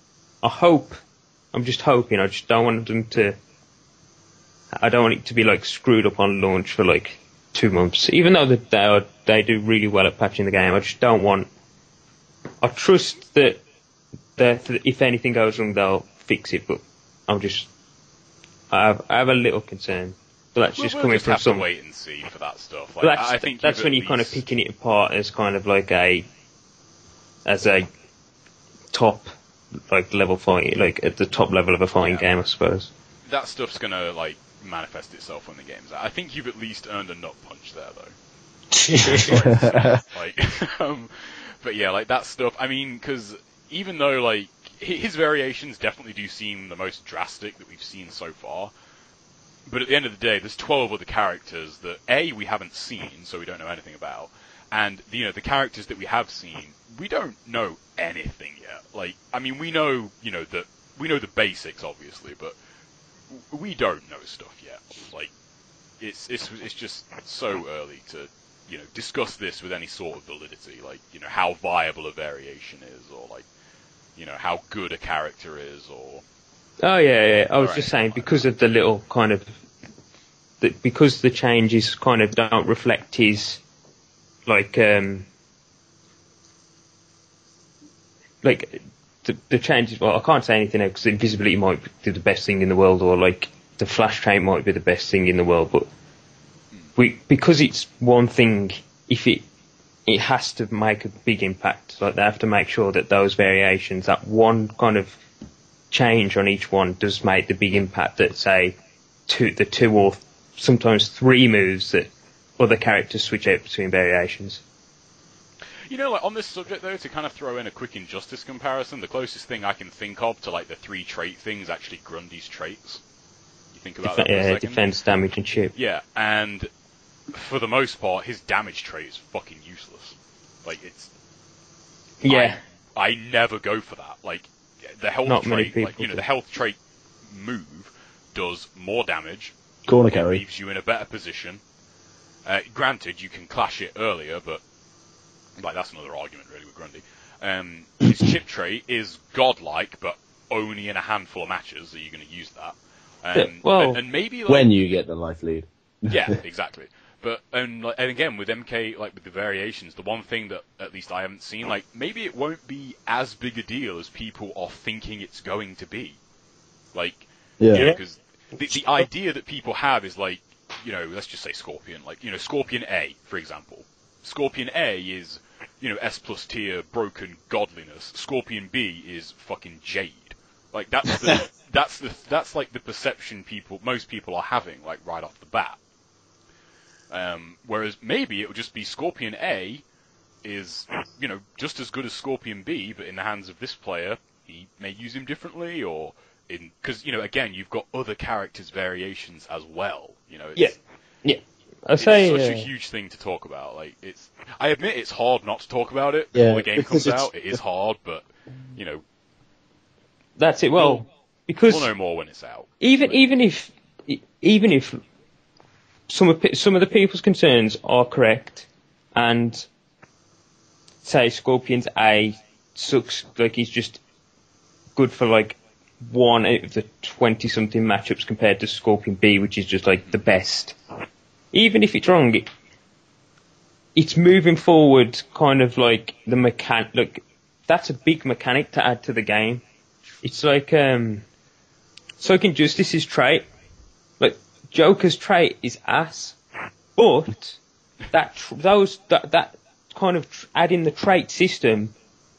I'm just hoping. I just don't want them to. I don't want it to be screwed up on launch for 2 months. Even though they do really well at patching the game, I just don't want. I trust that if anything goes wrong, they'll fix it. But I have a little concern. But that's just coming from some. Wait and see for that stuff. I think that's when you're kind of picking it apart as kind of a top level fight, at the top level of a fighting game, I suppose. That stuff's gonna manifest itself when the game's out. I think you've at least earned a nut punch there, though. But yeah, that stuff. I mean, because even though his variations definitely do seem the most drastic that we've seen so far, but at the end of the day, there's 12 other characters that we haven't seen, so we don't know anything about, and the characters that we have seen, we don't know anything yet. I mean, we know that we know the basics, obviously, but we don't know stuff yet. It's just so early to discuss this with any sort of validity. How viable a variation is, or how good a character is, or. Oh yeah. I was just saying because of the little kind of, because the changes kind of don't reflect his, the changes. Well, I can't say anything now because invisibility might be the best thing in the world, or the flash trait might be the best thing in the world. But because it's one thing, if it has to make a big impact. They have to make sure that those variations, that one kind of change on each one, does make the big impact that, say, the two or sometimes three moves that other characters switch out between variations. On this subject, though, to kind of throw in a quick Injustice comparison, the closest thing I can think of to, the three trait things actually Grundy's traits. You think about that for a second? Defense, damage, and chip. Yeah, and for the most part, his damage trait is fucking useless. I never go for that. The health trait, the health trait move does more damage. Corner carry. Leaves you in a better position. Granted, you can clash it earlier, but like that's another argument really with Grundy. His chip trait is godlike, but only in a handful of matches are you going to use that. And maybe like, when you get the life lead. yeah, exactly. But and again with MK, like with the variations, the one thing that at least I haven't seen, like maybe it won't be as big a deal as people are thinking it's going to be. Like, because the idea that people have is like, let's just say Scorpion, like Scorpion A, for example. Scorpion A is S plus tier broken godliness. Scorpion B is fucking Jade. Like that's the that's like the perception most people are having like right off the bat. Whereas maybe it would just be Scorpion A is, just as good as Scorpion B, but in the hands of this player, he may use him differently, or because, again, you've got other characters' variations as well. It's such a huge thing to talk about. Like, I admit it's hard not to talk about it before the game comes out. It is hard, but, That's it, well, because... We'll know more when it's out. Even if some of the people's concerns are correct, and say Scorpion's A sucks, like he's just good for like one out of the 20-something matchups compared to Scorpion B, which is just like the best. Even if it's wrong, it's moving forward kind of like the mechanic, like that's a big mechanic to add to the game. It's like, Injustice's trait, like, Joker's trait is ass, but that kind of adding the trait system,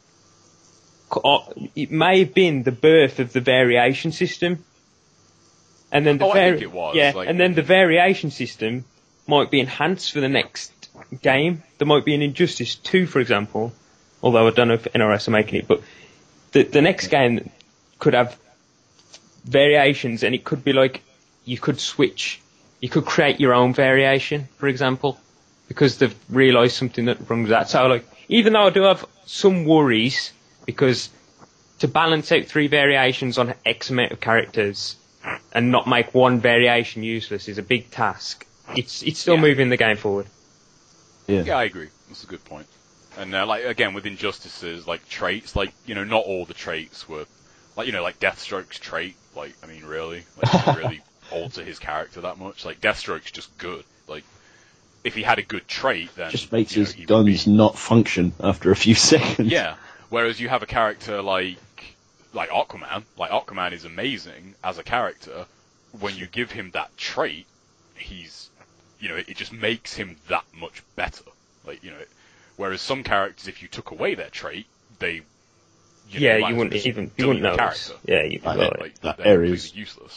it may have been the birth of the variation system, and then I think it was. And then the variation system might be enhanced for the next game. There might be an Injustice 2, for example, although I don't know if NRS are making it, but the next game could have variations, and it could be like you could create your own variation, for example, because they've realised something that wrong with that. So, like, even though I do have some worries, because to balance out 3 variations on X amount of characters and not make one variation useless is a big task. It's still moving the game forward. Yeah, I agree. That's a good point. And like again with Injustices, like traits, like not all the traits were. Like Deathstroke's trait, like, I mean, really? Like, does it really alter his character that much? Like, Deathstroke's just good. Like, if he had a good trait, then... Just makes his guns not function after a few seconds. Yeah. Whereas you have a character like Aquaman. Like, Aquaman is amazing as a character. When you give him that trait, he's... it just makes him that much better. Like, whereas some characters, if you took away their trait, they... you wouldn't notice. Yeah, you'd be like that Ares. Useless.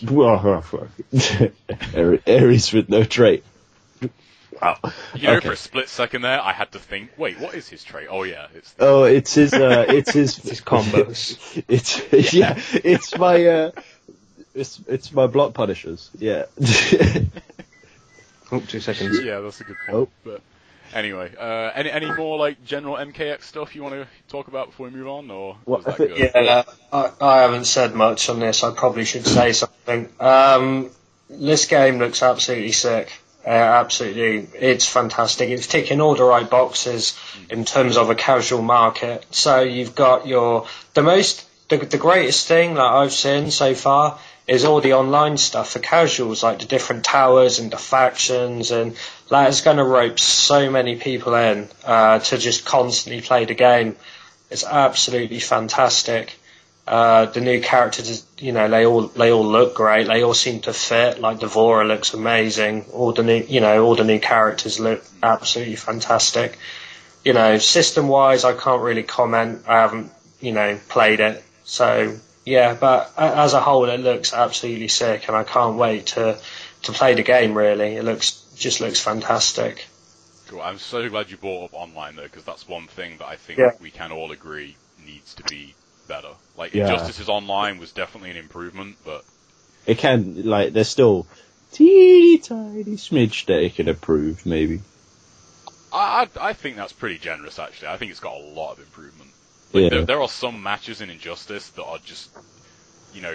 Ares with no trait. Wow. For a split second there, I had to think, wait, what is his trait? Oh yeah, it's his his combos. It's my block punishers. Yeah. 2 seconds. Yeah, that's a good point. But anyway, any more like general MKX stuff you want to talk about before we move on, or was that good? Yeah, I haven't said much on this. I probably should say something. This game looks absolutely sick. Absolutely, it's fantastic. It's ticking all the right boxes in terms of a casual market. So you've got the greatest thing that I've seen so far is all the online stuff for casuals, like the different towers and the factions, and that is going to rope so many people in to just constantly play the game. It's absolutely fantastic. The new characters, they all look great. They all seem to fit. Like Devora looks amazing. All the new characters look absolutely fantastic. System wise, I can't really comment. I haven't, played it. So yeah, but as a whole, it looks absolutely sick, and I can't wait to play the game. Really, it just looks fantastic. Cool. I'm so glad you brought up online though, because that's one thing that I think we can all agree needs to be better. Like, Injustice's Online was definitely an improvement, but... It can, there's still teeny tiny smidge that it can improve, maybe. I think that's pretty generous, actually. I think it's got a lot of improvement. There are some matches in Injustice that are just,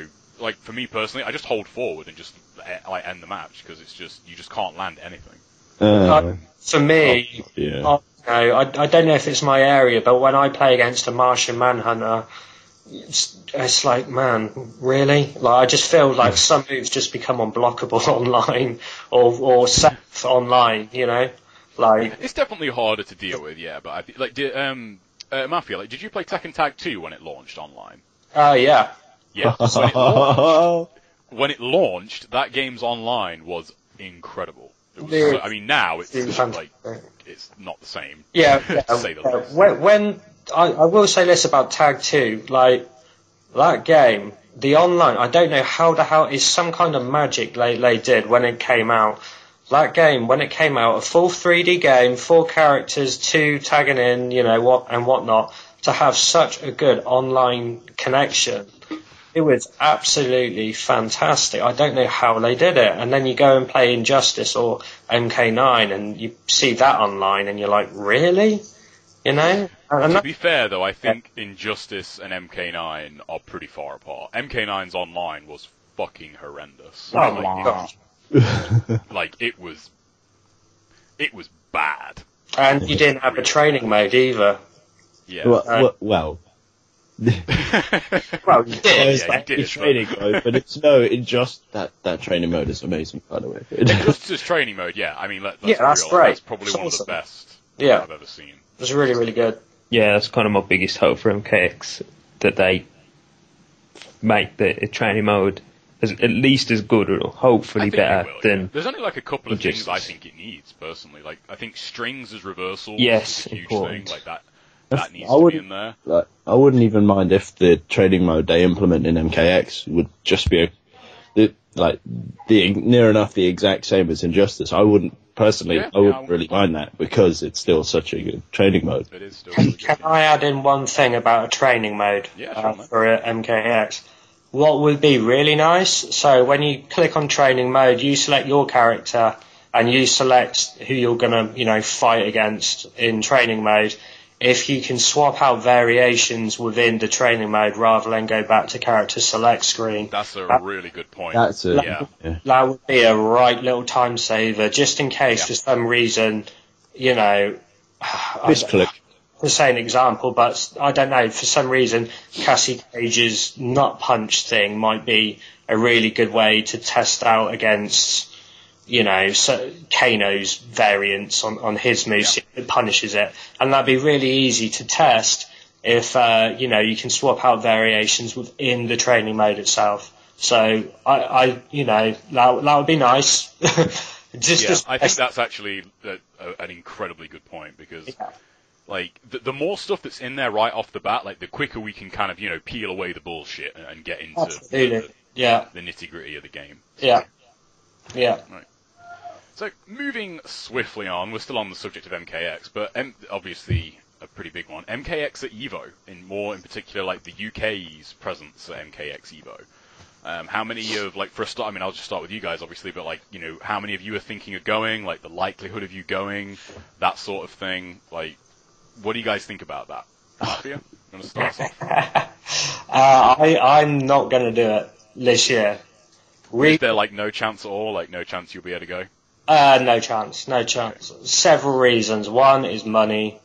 for me personally, I just hold forward and just, end the match, because it's just, you just can't land anything. For me, yeah. I don't know if it's my area, but when I play against a Martian Manhunter, it's like, man, really? Like, I just feel like some moves just become unblockable online or safe online, you know? Like, it's definitely harder to deal with, yeah. But I think, like, Mafia, like, did you play Tekken Tag 2 when it launched online? yeah. Yeah. When it launched, that game's online was incredible. It was I mean, now it's like it's not the same. Yeah. To say the least. When I will say this about Tag 2, like that game, the online, I don't know how the hell is some kind of magic they did when it came out. That game, when it came out, a full 3D game, 4 characters, 2 tagging in, you know, whatnot, to have such a good online connection. It was absolutely fantastic. I don't know how they did it. And then you go and play Injustice or MK9 and you see that online and you're like, really? You know? To be fair though, I think Injustice and MK9 are pretty far apart. MK9's online was fucking horrendous. Oh my god. Like, it was bad. And you didn't have a training mode either. Yeah. Well, Well, you did. Yeah, you did. It's training mode, but it's that training mode is amazing, by the way. Injustice training mode, yeah. I mean, that's that's real. great. That's probably one of the best Yeah. I've ever seen. It was really, really good. Yeah, that's kind of my biggest hope for MKX, that they make the training mode at least as good or hopefully better than. There's only like a couple of Injustice. things I think it needs personally. Like, I think strings as reversals Yes, is a huge important. thing. Like that needs to be in there. Like, I wouldn't even mind if the training mode they implement in MKX would just be near enough the exact same as Injustice. I wouldn't really mind that because it's still such a good training mode. It is still really good. Can I add in one thing about a training mode for MKX? What would be really nice, so when you click on training mode, you select your character and you select who you're going to, fight against in training mode. If you can swap out variations within the training mode rather than go back to character select screen. That's a really good point. That would be a right little time saver, just in case for some reason, Misclick. to say an example, but I don't know, for some reason, Cassie Cage's nut punch thing might be a really good way to test out against, Kano's variants on his moves. It punishes it. And that'd be really easy to test if, you can swap out variations within the training mode itself. So, that would be nice. I think that's actually an incredibly good point because... Yeah. Like, the more stuff that's in there right off the bat, like, the quicker we can kind of, peel away the bullshit and get into the nitty-gritty of the game. Yeah. Yeah. Right. So, moving swiftly on, we're still on the subject of MKX, but obviously a pretty big one. MKX at EVO, in particular, like, the UK's presence at MKX EVO. How many of, like, for a start, I mean, I'll just start with you guys, obviously, but, like, how many of you are thinking of going, like, the likelihood of you going, that sort of thing, like... What do you guys think about that? Mafia, you want to start us off? I'm not going to do it this year. Is there, like, no chance at all? Like, no chance you'll be able to go? No chance. Several reasons. One is money.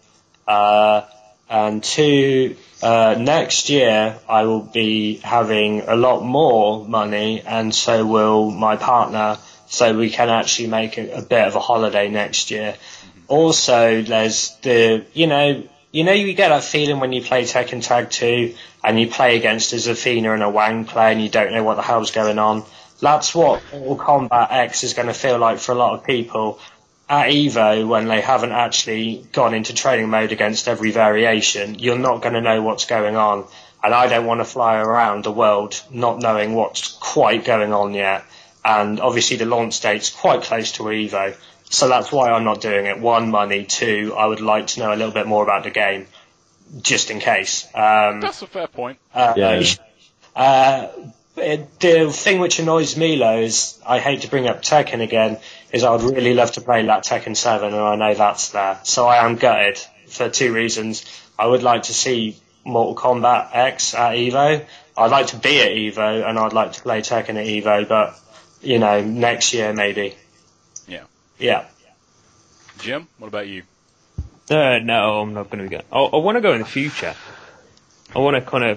And two, next year I will be having a lot more money, and so will my partner, so we can actually make a bit of a holiday next year. Also, there's you get that feeling when you play Tekken Tag 2 and you play against a Zafina and a Wang player and you don't know what the hell's going on. That's what Mortal Kombat X is going to feel like for a lot of people at EVO when they haven't actually gone into training mode against every variation. You're not going to know what's going on. And I don't want to fly around the world not knowing what's quite going on yet. And obviously the launch date's quite close to EVO. So that's why I'm not doing it. One, money. Two, I would like to know a little bit more about the game, just in case. That's a fair point. The thing which annoys me, though, is I hate to bring up Tekken again, is I would really love to play that Tekken 7, and I know that's there. So I am gutted for two reasons. I would like to see Mortal Kombat X at EVO. I'd like to be at EVO, and I'd like to play Tekken at EVO, but, next year maybe. Yeah. Yeah. Jim, what about you? No, I'm not going to go. I want to go in the future. I want to kind of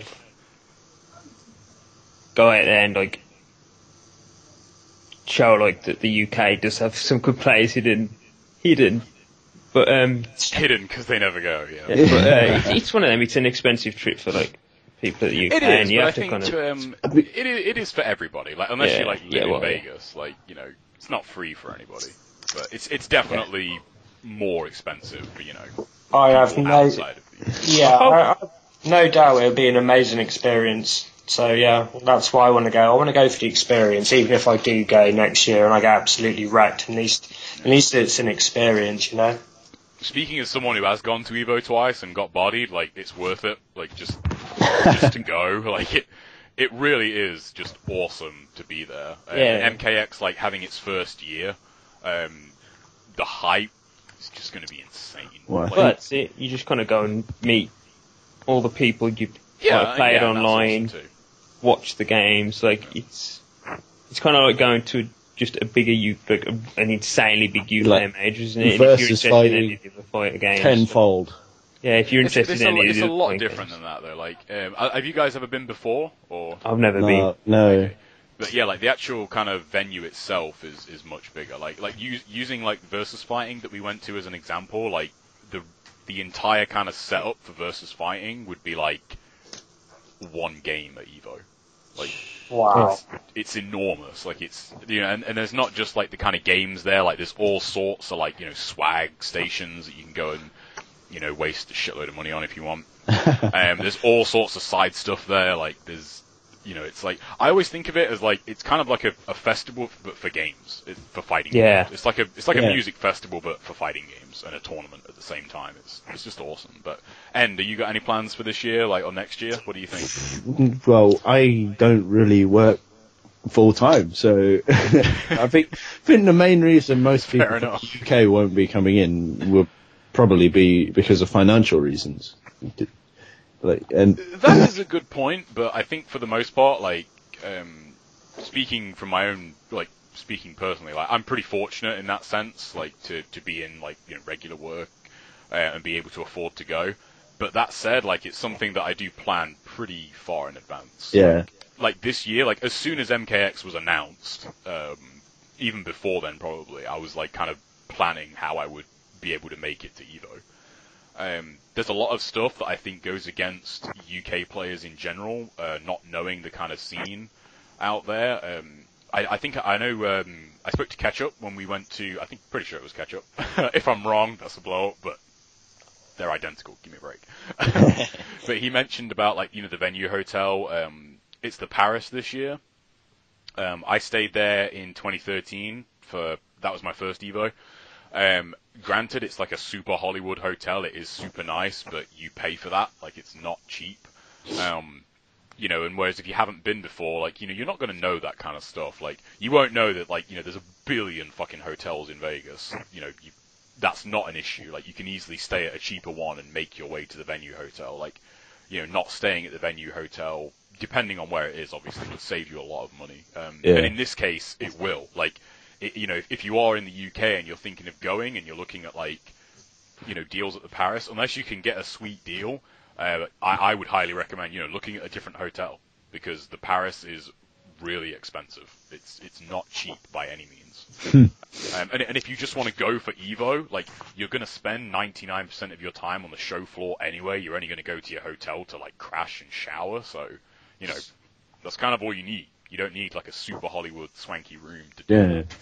go out there and like show like that the UK does have some good players hidden. But It's hidden because they never go. Yeah. but it's one of them. It's an expensive trip for like people at the UK, It is, and you but I have to think kind of. it is for everybody. Like unless you like live in well, Vegas, like it's not free for anybody. But it's definitely more expensive for I have people no, outside of the I, no doubt it'll be an amazing experience. So yeah, that's why I want to go. I want to go for the experience, even if I do go next year and I get absolutely wrecked. At least it's an experience, you know. Speaking as someone who has gone to Evo twice and got bodied, like it's worth it. Like just to go, like it really is just awesome to be there. MKX like having its first year, the hype is just going to be insane. Well, Well, that's it. You just kind of go and meet all the people you played online, that's awesome too. watch the games. Like it's kind of like going to just a bigger like an insanely big UK major, isn't it? And if you're versus interested in fighting any of the fighter games, tenfold. yeah, if you're interested in any It's of a the lot fighting different games. than that though. Like, have you guys ever been before? Or I've never been. No. But yeah, like the actual kind of venue itself is much bigger. Like using like versus fighting that we went to as an example, like the entire kind of setup for versus fighting would be like one game at Evo. Like Wow. it's enormous. Like it's and there's not just like the kind of games there. Like there's all sorts of like swag stations that you can go and waste a shitload of money on if you want. There's all sorts of side stuff there. Like there's it's like I always think of it as like it's kind of like a festival but for games, for fighting. Yeah. Games. It's like a music festival but for fighting games and a tournament at the same time. It's just awesome. But have you got any plans for this year, like or next year? What do you think? Well, I don't really work full time, so I think the main reason most people Fair from enough. the UK won't be coming in will probably be because of financial reasons. And That is a good point, but I think for the most part, like speaking from my own, like speaking personally, like I'm pretty fortunate in that sense, like to be in like regular work and be able to afford to go. But that said, like it's something that I do plan pretty far in advance. yeah, Like this year, like as soon as MKX was announced, even before then probably, I was like kind of planning how I would be able to make it to Evo. There's a lot of stuff that I think goes against UK players in general, not knowing the kind of scene out there. I think I know. I spoke to Ketchup when we went to. I think pretty sure it was Ketchup. If I'm wrong, that's a blow up, but they're identical. Give me a break. But he mentioned about like the venue hotel. It's the Paris this year. I stayed there in 2013 that was my first Evo. Granted, it's like a super Hollywood hotel. It is super nice, but you pay for that. Like, it's not cheap. And whereas if you haven't been before, like, you're not going to know that kind of stuff. Like, you won't know that, like, there's a billion fucking hotels in Vegas. That's not an issue. Like, you can easily stay at a cheaper one and make your way to the venue hotel. Like, not staying at the venue hotel, depending on where it is, obviously, would save you a lot of money. And in this case, it will. Like, if you are in the UK and you're thinking of going and you're looking at like, deals at the Paris, unless you can get a sweet deal, I would highly recommend, looking at a different hotel because the Paris is really expensive. It's not cheap by any means. And if you just want to go for Evo, like you're going to spend 99% of your time on the show floor anyway. You're only going to go to your hotel to like crash and shower. So, that's kind of all you need. You don't need like a super Hollywood swanky room to do it.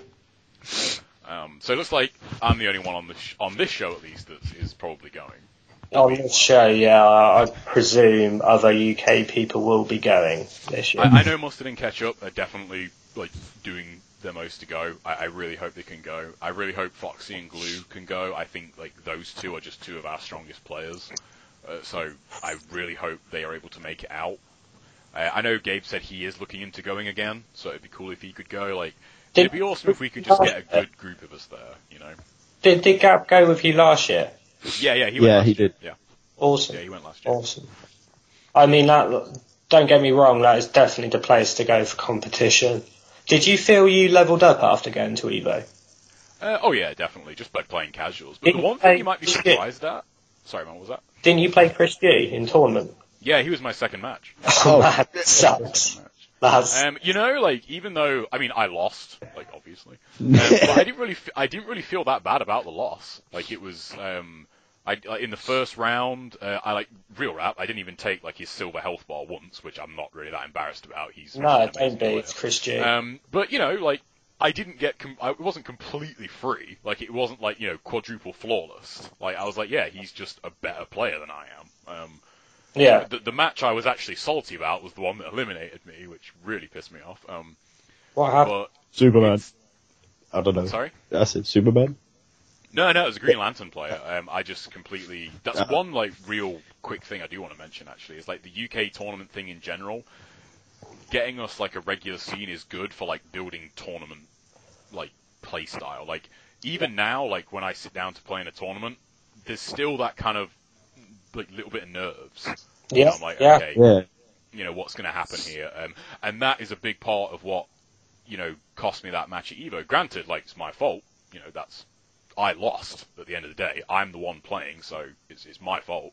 So it looks like I'm the only one on this show at least that is probably going. On this show, yeah, I presume other UK people will be going this year. I know Mustard and Ketchup are definitely like doing their most to go. I really hope they can go. I really hope Foxy and Glue can go. I think like those two are just two of our strongest players. So I really hope they are able to make it out. I know Gabe said he is looking into going again, so it'd be cool if he could go. Like, it'd be awesome if we could just get a good group of us there, Did Gab go with you last year? Yeah, he went last year. did. Yeah. Awesome. Yeah, he went last year. Awesome. I mean, don't get me wrong, that is definitely the place to go for competition. Did you feel you leveled up after going to Evo? Oh yeah, definitely, just by playing casuals. But the one thing you might be surprised at... Sorry, man, what was that? Didn't you play Chris G in tournament? Yeah, he was my second match. Oh, man, that sucks. You know, like, even though, I mean, I lost, like, obviously, but I didn't really feel that bad about the loss. Like, it was, in the first round, real rap, I didn't even take, like, his silver health bar once, which I'm not really that embarrassed about. No, don't be, it's Chris G. But, you know, like, I didn't get, it wasn't completely free. Like, it wasn't, like, you know, quadruple flawless. Like, I was like, yeah, he's just a better player than I am. Yeah. The match I was actually salty about was the one that eliminated me, which really pissed me off. What happened? Superman. I don't know. Sorry? That's it, Superman? No, it was a Green Lantern player. I just completely... That's one, like, real quick thing I do want to mention, actually, is, like, the UK tournament thing in general. Getting us, like, a regular scene is good for, like, building tournament, like, play style. Like, even now, like, when I sit down to play in a tournament, there's still that kind of, like, little bit of nerves. Yeah. I'm like, yeah. okay, Yeah. you know, what's going to happen here? And that is a big part of what, you know, cost me that match at EVO. Granted, like, it's my fault. You know, I lost at the end of the day. I'm the one playing, so it's my fault.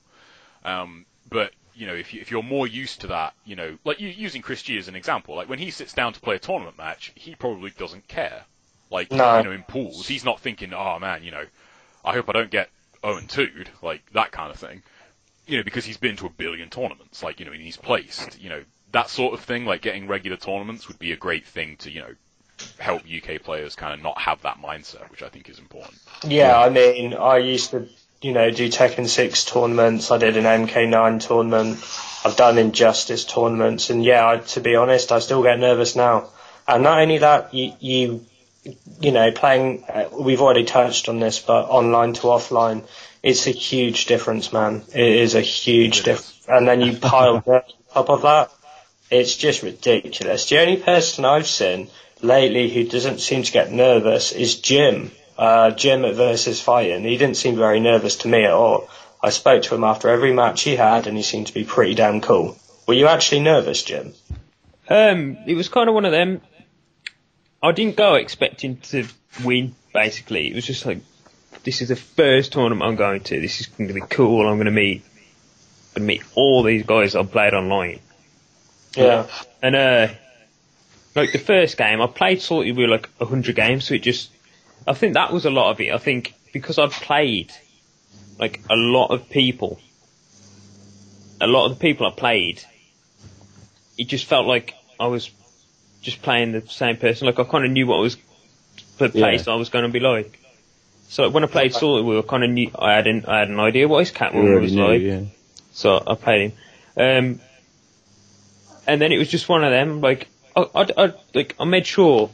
But, you know, if you're more used to that, you know, like using Chris G as an example, like when he sits down to play a tournament match, he probably doesn't care. Like, No. you know, in pools, he's not thinking, oh man, you know, I hope I don't get 0-2'd, like that kind of thing. You know, because he's been to a billion tournaments, like, you know, and he's placed, you know, that sort of thing, like getting regular tournaments would be a great thing to, you know, help UK players kind of not have that mindset, which I think is important. Yeah, I mean, I used to, you know, do Tekken 6 tournaments. I did an MK9 tournament. I've done Injustice tournaments. And yeah, to be honest, I still get nervous now. And not only that, you know, playing, we've already touched on this, but online to offline, it's a huge difference, man. It is a huge difference. And then you pile on top of that, it's just ridiculous. The only person I've seen lately who doesn't seem to get nervous is Jim. Jim at versus fightng. He didn't seem very nervous to me at all. I spoke to him after every match he had, and he seemed to be pretty damn cool. Were you actually nervous, Jim? It was kind of one of them. I didn't go expecting to win, basically. It was just like, this is the first tournament I'm going to. This is going to be cool. I'm going to meet all these guys I've played online. Yeah. And, like the first game, I played Salty with like 100 games, so I think that was a lot of it. I think because I'd played like a lot of the people I played, it just felt like I was just playing the same person. Like I kind of knew what the place I was going to be like. So when I played Salty, I kind of knew, I had an idea what his Catwoman was like. Yeah. So I played him. And then it was just one of them, like, I made sure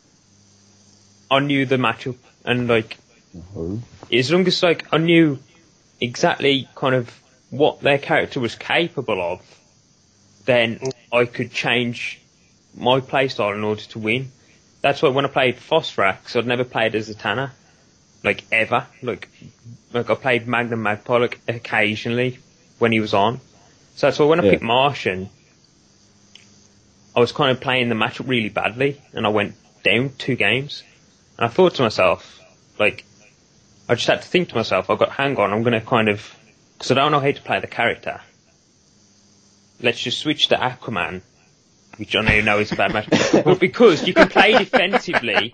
I knew the matchup, and like, as long as like I knew exactly kind of what their character was capable of, then I could change my playstyle in order to win. That's why when I played Phosphrax, I'd never played as a Tanner, like ever. Like I played Magnum Magpie like occasionally when he was on. So that's why when I picked Martian, I was kind of playing the matchup really badly, and I went down 2 games. And I thought to myself, like, I just had to think to myself, hang on, I'm going to kind of, because I don't know how to play the character. Let's just switch to Aquaman, which I know is a bad match. But because you can play defensively,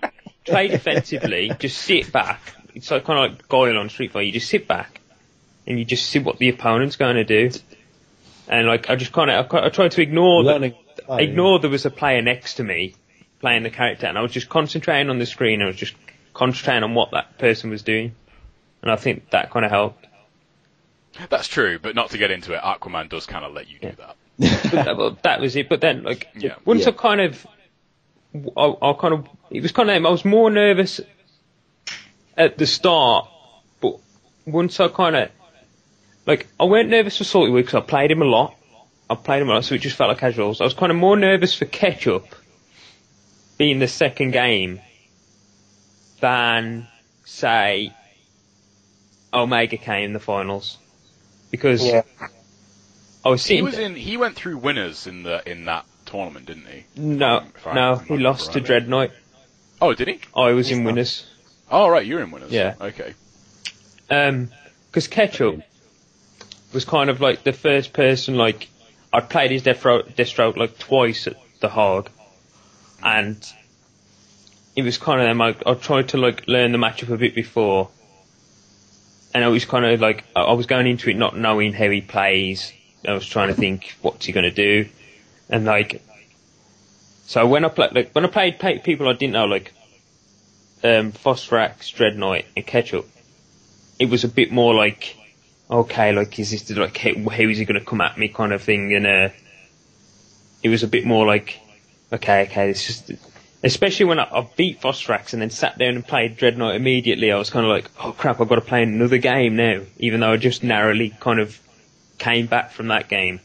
just sit back. It's like kind of like Guile on Street Fighter. You just sit back, and you just see what the opponent's going to do. And like, I tried to ignore there was a player next to me playing the character, and I was just concentrating on the screen. I was just concentrating on what that person was doing, and I think that kind of helped. That's true, but not to get into it, Aquaman does kind of let you do that. That was it. But then, like, once I kind of, it was kind of, I was more nervous at the start, but once I kind of, like, I weren't nervous for Salty Wood because I played him a lot, so it just felt like casuals. I was kind of more nervous for Ketchup being the second game than, say, Omega K in the finals. Because I was sitting... He went through winners in that tournament, didn't he? No, he lost to Dread Knight. Oh, did he? I was in winners. Oh, right, you're in winners. Yeah. Okay. Because Ketchup was kind of like the first person, like, I'd played his Deathstroke like twice at the Hog, and it was kind of them, I tried to like learn the matchup a bit before, and I was kind of like, I was going into it not knowing how he plays. I was trying to think, what's he going to do? And like, so when I played people I didn't know, like, Phosphorax, Dreadnought, and Ketchup, it was a bit more like, okay, like, is this like, how is he going to come at me kind of thing? And, it was a bit more like, okay, it's just, especially when I beat Phosphorax and then sat down and played Dreadnought immediately, I was kind of like, oh crap, I've got to play another game now, even though I just narrowly kind of came back from that game.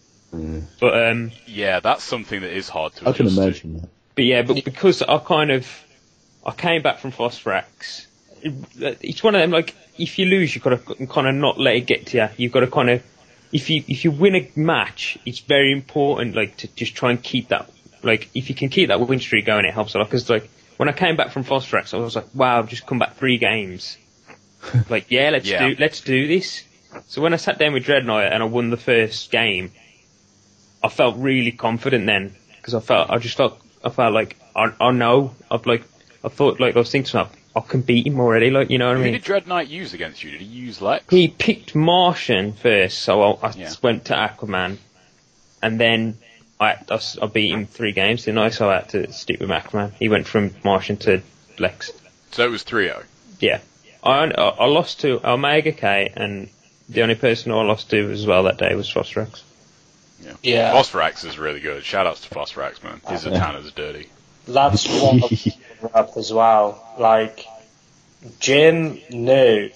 But, yeah, that's something that is hard to I can adjust to. imagine that. But yeah, but because I came back from Phosphorax, it's one of them, like, if you lose, you've got to kind of not let it get to you. You've got to kind of, if you win a match, it's very important, like, to just try and keep that, like, if you can keep that win streak going, it helps a lot. Because, like, when I came back from Phosphorax, I was like, wow, I've just come back 3 games. Like, yeah, let's do this. So when I sat down with Dreadnought and I won the first game, I felt really confident then, because I felt like, I know, I thought, like, I was thinking to myself, I can beat him already, like, you know what I mean? Who did Dreadnought use against you? Did he use Lex? He picked Martian first, so I went to Aquaman, and then I beat him 3 games, didn't I? So I had to stick with Aquaman. He went from Martian to Lex. So it was 3-0. Yeah. I lost to Omega K, and the only person I lost to as well that day was Phosphorax. Yeah. Phosphorax is really good. Shoutouts to Phosphorax, man. His Zatanna's dirty. That's one of the up as well. Like, Jim knew,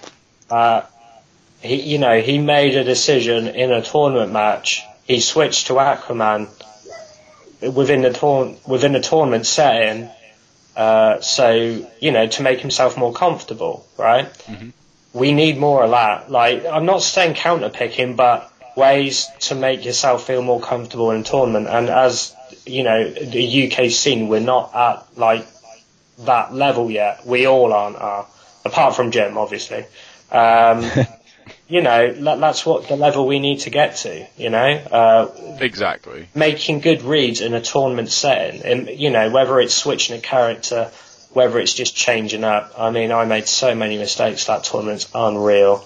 he made a decision in a tournament match. He switched to Aquaman within the tournament setting, so, to make himself more comfortable, right? Mm-hmm. We need more of that. Like, I'm not saying counter picking, but ways to make yourself feel more comfortable in a tournament. And as the UK scene, we're not at like that level yet. We all aren't, apart from Jim, obviously. That's what the level we need to get to. Exactly. Making good reads in a tournament setting, and whether it's switching a character, whether it's just changing up. I mean, I made so many mistakes that tournament's unreal.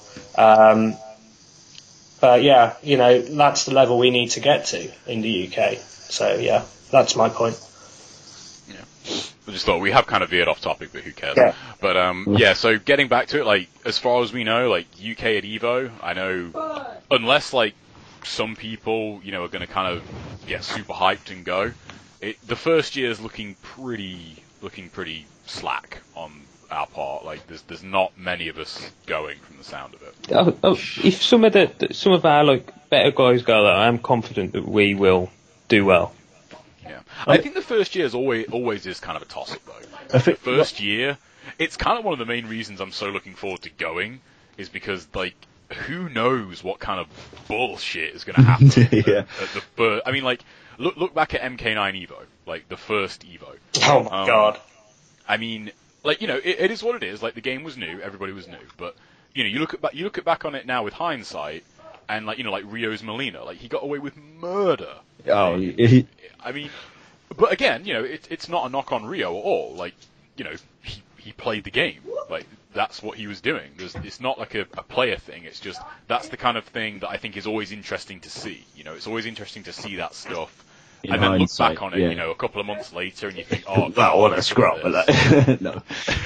But yeah, that's the level we need to get to in the UK. So yeah, that's my point. Yeah. I just thought we have kind of veered off topic, but who cares? Yeah. But so getting back to it, like, as far as we know, like, UK at EVO, I know, unless like some people, are going to kind of get super hyped and go, the first year is looking pretty slack on our part. Like, there's not many of us going from the sound of it. If some of our like better guys go there, I am confident that we will do well. Yeah, I think the first year is always is kind of a toss up though. The first year, it's kind of one of the main reasons I'm so looking forward to going, is because like, who knows what kind of bullshit is going to happen Yeah. at the first. I mean, like, look back at MK9 Evo, like the first Evo. Oh my god. I mean, like, it is what it is. Like, the game was new, everybody was new, but you look back on it now with hindsight, and like, like Rio's Molina, like, he got away with murder. Oh, I mean, but again, it's not a knock on Rio at all. Like, he played the game. Like, that's what he was doing. It's not like a player thing. It's just, that's the kind of thing that I think is always interesting to see. It's always interesting to see that stuff. In and then hindsight, look back on it, yeah. A couple of months later, and you think, oh, well, what a scrub. No.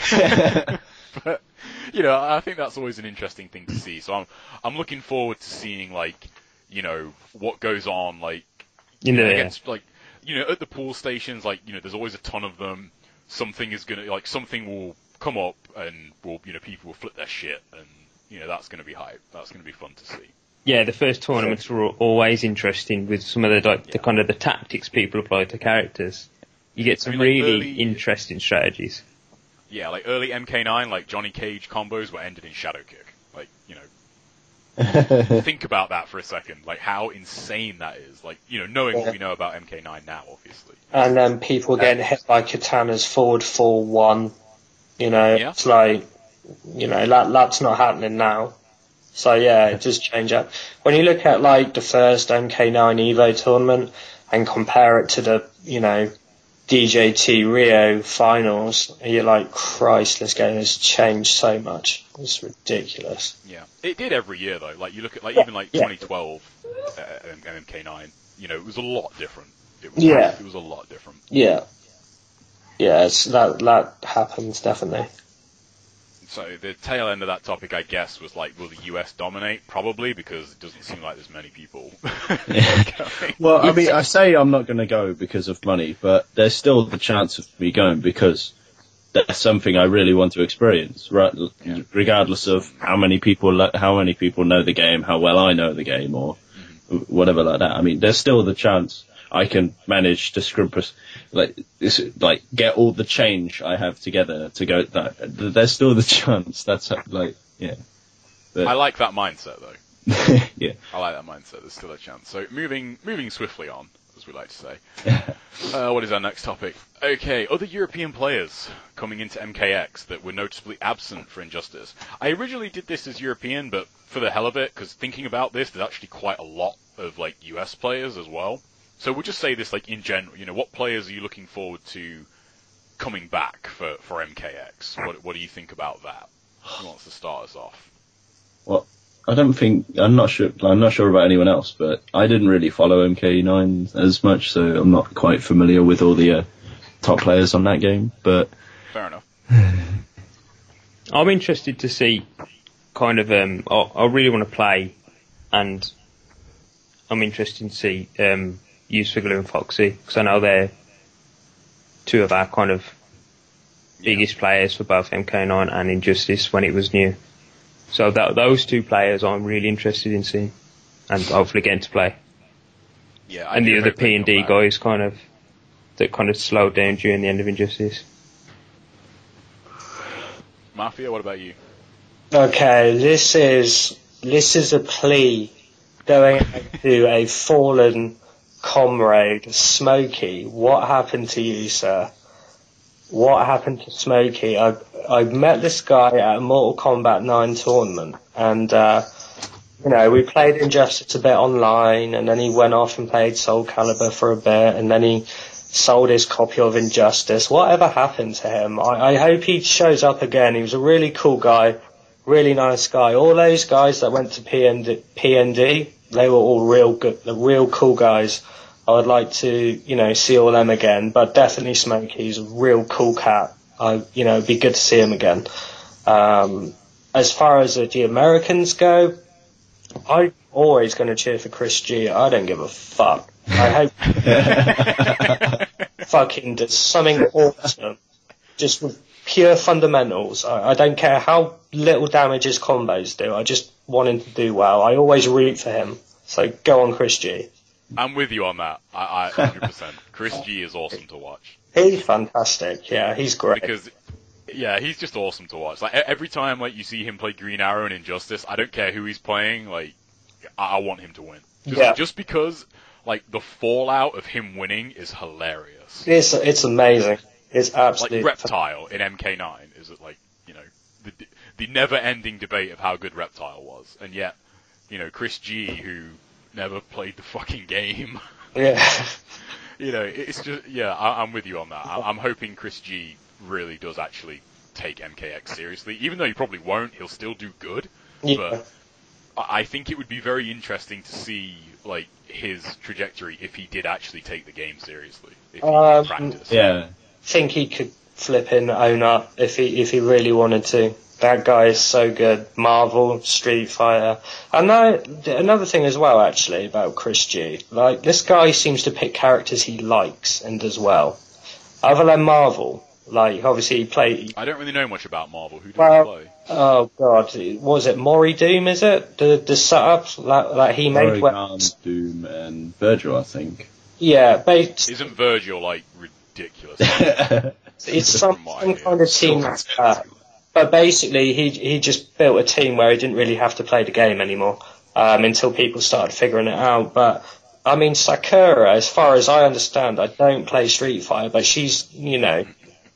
But, I think that's always an interesting thing to see. So I'm looking forward to seeing, like, what goes on, like, against, like, at the pool stations, like, there's always a ton of them. Something will come up, and people will flip their shit, and, that's going to be hype. That's going to be fun to see. Yeah, the first tournaments were always interesting with some of the kind of the tactics people apply to characters. You get some really interesting strategies. Yeah, like early MK9, like Johnny Cage combos were ended in Shadow Kick. Like, think about that for a second. Like, how insane that is. Like, knowing what we know about MK9 now, obviously. And then people getting hit by katanas forward 4-1. Yeah. It's like, that's not happening now. So yeah, it does change up. When you look at like the first MK9 Evo tournament and compare it to the, DJT Rio finals, you're like, Christ, this game has changed so much. It's ridiculous. Yeah. It did every year though. Like you look at even 2012 MK9, it was a lot different. It was a lot different. Yeah. Yeah, that happens definitely. So the tail end of that topic, I guess, was like, will the US dominate? Probably, because it doesn't seem like there's many people. Well, I mean, I say I'm not going to go because of money, but there's still the chance of me going because that's something I really want to experience, right? Yeah. Regardless of how many people know the game, how well I know the game, or whatever like that. I mean, there's still the chance I can manage to get all the change I have together to go. There's still the chance. That's yeah. But, I like that mindset though. Yeah. I like that mindset. There's still a chance. So moving swiftly on, as we like to say. What is our next topic? Okay, other European players coming into MKX that were noticeably absent for Injustice. I originally did this as European, but for the hell of it, because thinking about this, there's actually quite a lot of US players as well. So we'll just say this in general, what players are you looking forward to coming back for MKX? What do you think about that? Who wants to start us off? Well, I'm not sure about anyone else, but I didn't really follow MK9 as much, so I'm not quite familiar with all the top players on that game, but... Fair enough. I'm interested to see kind of, I really want to play, and I'm interested to see Use Figloo and Foxy, because I know they're two of our kind of biggest players for both MK9 and Injustice when it was new. So those two players I'm really interested in seeing, and hopefully getting to play. Yeah, and the other P&D guys that kind of slowed down during the end of Injustice. Mafia, what about you? Okay, this is a plea going to a fallen comrade, Smokey. What happened to you, sir? What happened to Smokey? I met this guy at a Mortal Kombat 9 tournament, and we played Injustice a bit online, and then he went off and played Soul Calibur for a bit, and then he sold his copy of Injustice. Whatever happened to him? I hope he shows up again. He was a really cool guy, really nice guy. All those guys that went to PND, they were all real good, real cool guys. I would like to, see all them again, but definitely Smokey's a real cool cat. It'd be good to see him again. As far as the Americans go, I'm always going to cheer for Chris G. I don't give a fuck. I hope fucking does something awesome, just with pure fundamentals. I don't care how little damage his combos do. I just want him to do well. I always root for him. So go on, Chris G. I'm with you on that. I 100%. Chris G is awesome to watch. He's fantastic. Yeah, he's great. Because, yeah, he's just awesome to watch. Every time, you see him play Green Arrow in Injustice, I don't care who he's playing, I want him to win. Just because, the fallout of him winning is hilarious. It's amazing. It's absolutely... Reptile in MK9 is, the never-ending debate of how good Reptile was. And yet, Chris G, who never played the fucking game. Yeah. It's just, I'm with you on that. I'm hoping Chris G really does actually take MKX seriously. Even though he probably won't, he'll still do good. Yeah. But I think it would be very interesting to see, his trajectory if he did actually take the game seriously. If he practiced. Yeah. I think he could flip in, own up, if he really wanted to. That guy is so good. Marvel, Street Fighter. And another thing as well, actually, about Chris G. This guy seems to pick characters he likes and does well. Other than Marvel, obviously he played... I don't really know much about Marvel. Who does he play? Oh, God. Was it Mori Doom, is it? The setup that he made? Doom and Virgil, I think. Yeah, Isn't Virgil, ridiculous? It's some kind of team that's that. But basically, he just built a team where he didn't really have to play the game anymore, until people started figuring it out. But, I mean, Sakura, as far as I understand, I don't play Street Fighter, but she's,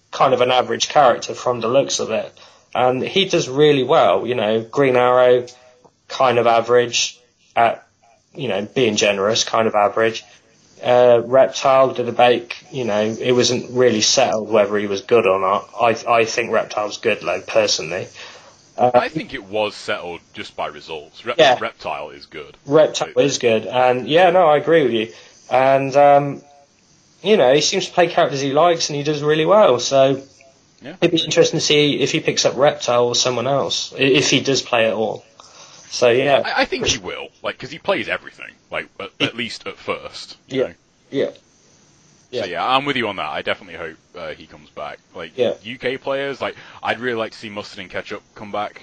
kind of an average character from the looks of it. And he does really well, Green Arrow, kind of average at, being generous, kind of average. Reptile, the debate, it wasn't really settled whether he was good or not. I think Reptile's good, personally. I think it was settled just by results. Reptile is good. Reptile is good, and I agree with you. And, he seems to play characters he likes, and he does really well, so it'd be interesting to see if he picks up Reptile or someone else, if he does play at all. So, yeah. I think he will, because he plays everything, at least at first. You know? Yeah. So I'm with you on that. I definitely hope he comes back. UK players, I'd really like to see Mustard and Ketchup come back.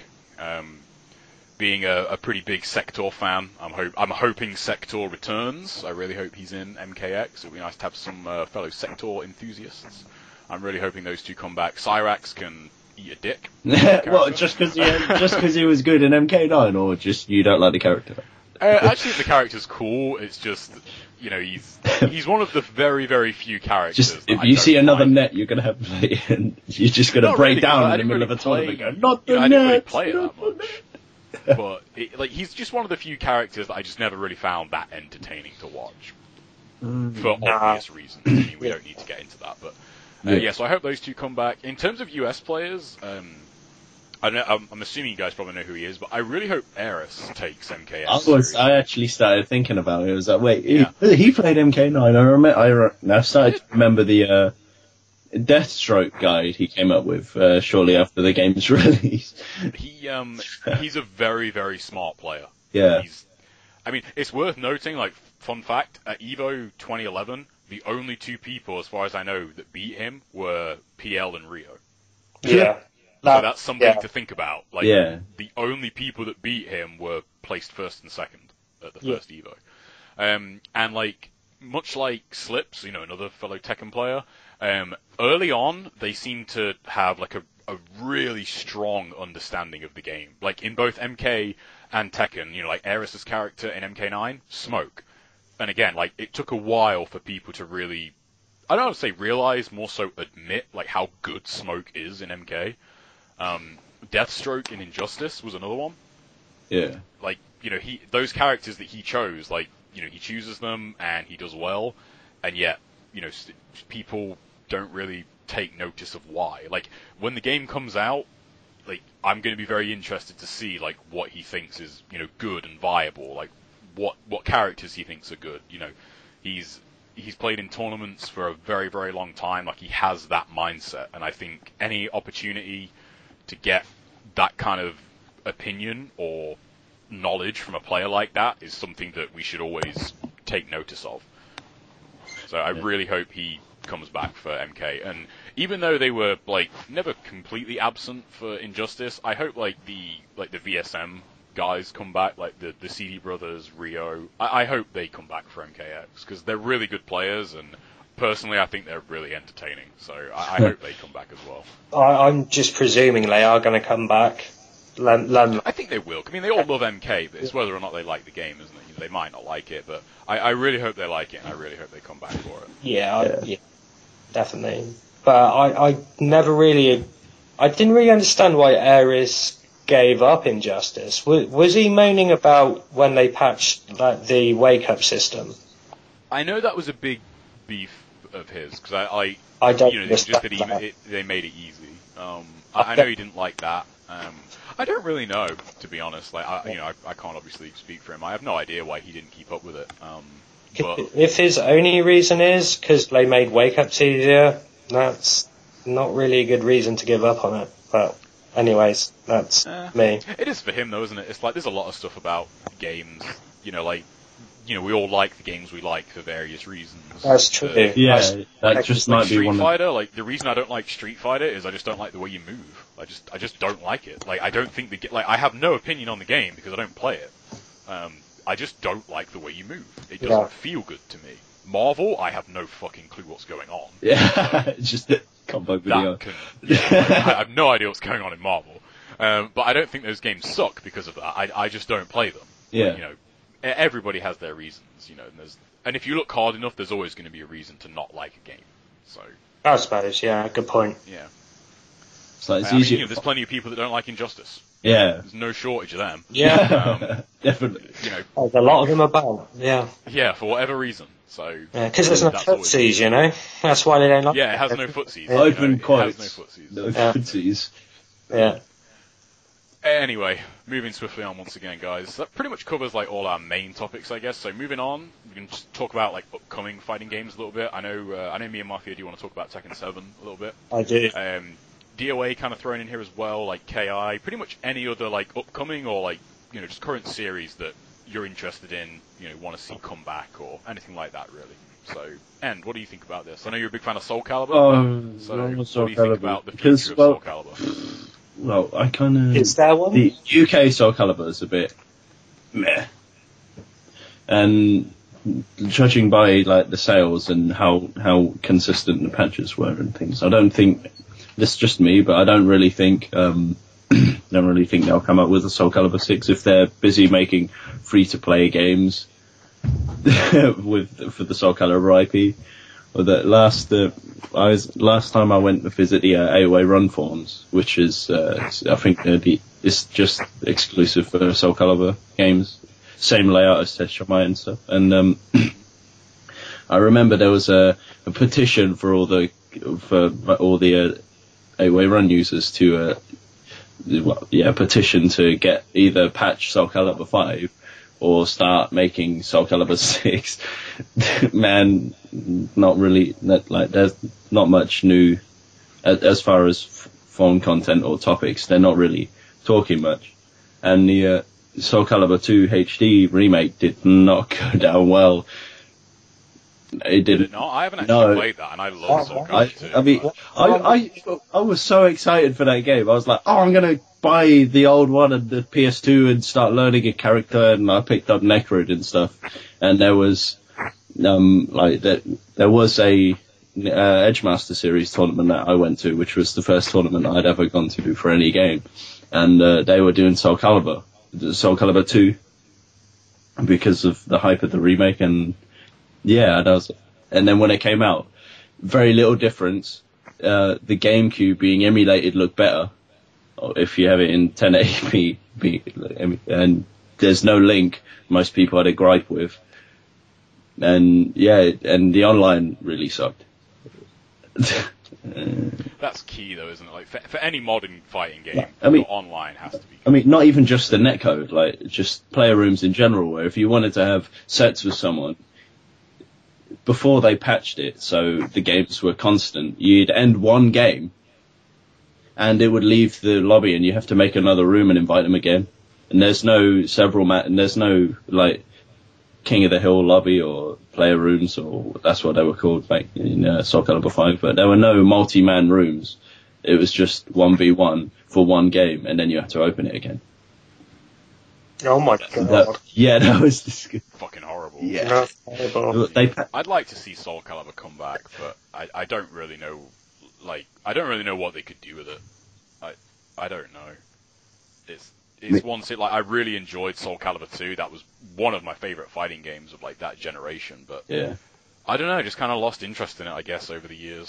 Being a pretty big Sector fan, I'm hoping Sector returns. I really hope he's in MKX. It'd be nice to have some fellow Sector enthusiasts. I'm really hoping those two come back. Cyrax can eat a dick. What? Just because he was good in MK9, or just you don't like the character? Actually, the character's cool. It's just, he's one of the very, very few characters. If you see another net, you're gonna have to play, and you're just gonna break down in the middle of a tournament. And go, not the net. I didn't really play it that much. But he's just one of the few characters that I just never really found that entertaining to watch. For obvious reasons. I mean, we don't need to get into that, but so I hope those two come back. In terms of US players, I'm assuming you guys probably know who he is, but I really hope Ares takes MKS. I actually started thinking about it. I was like, wait, he played MK9. I started to remember the Deathstroke guide he came up with shortly after the game's release. He's a very, very smart player. Yeah. It's worth noting, fun fact, at EVO 2011, the only two people, as far as I know, that beat him were PL and Rio. Yeah. So that's something to think about. The only people that beat him were placed first and second at the first EVO. And much like Slips, another fellow Tekken player, early on they seem to have a really strong understanding of the game. In both MK and Tekken, Ares' character in MK9, Smoke. And again, it took a while for people to really, I don't want to say realize, more so admit, how good Smoke is in MK. Deathstroke in Injustice was another one. Yeah. Those characters that he chose, he chooses them and he does well, and yet, people don't really take notice of why. When the game comes out, I'm going to be very interested to see, what he thinks is, good and viable, what characters he thinks are good. He's played in tournaments for a very, very long time, he has that mindset, and I think any opportunity to get that kind of opinion or knowledge from a player like that is something that we should always take notice of. So I really hope he comes back for MK. And even though they were never completely absent for Injustice, I hope the VSM guys come back, the CD Brothers, Rio. I hope they come back for MKX because they're really good players, and personally I think they're really entertaining. So I hope they come back as well. I'm just presuming they are going to come back. I think they will. They all love MK, but it's whether or not they like the game, isn't it? They might not like it, but I really hope they like it, and I really hope they come back for it. Yeah, definitely. But I didn't really understand why Ares gave up Injustice. Was he moaning about when they patched the wake-up system? I know that was a big beef of his, because I don't just that they made it easy. I know he didn't like that. I don't really know, to be honest. I can't obviously speak for him. I have no idea why he didn't keep up with it. But if his only reason is because they made wake-ups easier, that's not really a good reason to give up on it. But anyways, that's me. It is for him, though, isn't it? It's there's a lot of stuff about games, we all like the games we like for various reasons. That's true. That just might be one. Street Fighter, the reason I don't like Street Fighter is I just don't like the way you move. I just don't like it. I don't think I have no opinion on the game because I don't play it. I just don't like the way you move. It doesn't feel good to me. Marvel, I have no fucking clue what's going on. Yeah, just the combo video. I have no idea what's going on in Marvel. But I don't think those games suck because of that. I just don't play them. Yeah. Everybody has their reasons, and if you look hard enough, there's always going to be a reason to not like a game. So I suppose, yeah, good point. Yeah. So it's I mean, easier. there's plenty of people that don't like Injustice. Yeah. There's no shortage of them. Yeah. Definitely. There's a lot of them about, yeah. Yeah, for whatever reason. So Because there's no that's always- footsies, you know? That's why they don't like Yeah, it has no footsies. Yeah. Open quotes. It has no footsies. No Yeah. footsies. Yeah. Anyway, moving swiftly on once again, guys. That pretty much covers like all our main topics, I guess. So moving on, we can just talk about like upcoming fighting games a little bit. I know me and Mafia do want to talk about Tekken 7 a little bit. I do. DOA kind of thrown in here as well, like KI, pretty much any other like upcoming or like just current series that you're interested in, want to see come back or anything like that, really. So, End, what do you think about this? I know you're a big fan of Soul Calibur. So, what do you think about the future of Soul Calibur? Well, I kind of... Is there one? The UK Soul Calibur is a bit meh. And judging by like the sales and how consistent the patches were and things, I don't think... This is just me, but I don't really think... they'll come up with a Soul Calibur 6 if they're busy making free-to-play games for the Soul Calibur IP. Or that last time I went to visit the AOA Run forums, which is I think it's just exclusive for Soul Calibur games, same layout as Tetris Might and stuff. And I remember there was a petition for all the AOA Run users to petition to get either patch Soul Calibur 5 or start making Soul Calibur 6. Man, not really, there's not much new, as far as phone content or topics, they're not really talking much. And the Soul Calibur 2 HD remake did not go down well. It didn't. No, I haven't actually played that, and I love Soul Calibur 2. I mean, I was so excited for that game. I was like, oh, I'm gonna buy the old one and the PS2 and start learning a character, and I picked up Necrod and stuff. And there was, there was a Edgemaster Series tournament that I went to, which was the first tournament I'd ever gone to for any game. And they were doing Soul Calibur 2, because of the hype of the remake, and yeah, and then when it came out, very little difference. The GameCube being emulated looked better if you have it in 1080p, and there's no link. Most people had a gripe with, and the online really sucked. That's key, though, isn't it? Like for any modern fighting game, online has to be. I mean, not even just the netcode, like just player rooms in general, where if you wanted to have sets with someone, before they patched it, so the games were constant, you'd end one game, and it would leave the lobby, and you have to make another room and invite them again. And there's no and there's no like King of the Hill lobby or player rooms, or that's what they were called back in Soul Calibur 5. But there were no multi-man rooms. It was just 1v1 for one game, and then you have to open it again. Oh my god. That was just fucking horrible. Yeah. I'd like to see Soul Calibur come back, but I don't really know. Like, I don't really know what they could do with it. I don't know. It's one like I really enjoyed Soul Calibur 2. That was one of my favorite fighting games of like that generation. But yeah, I don't know. Just kind of lost interest in it, I guess, over the years.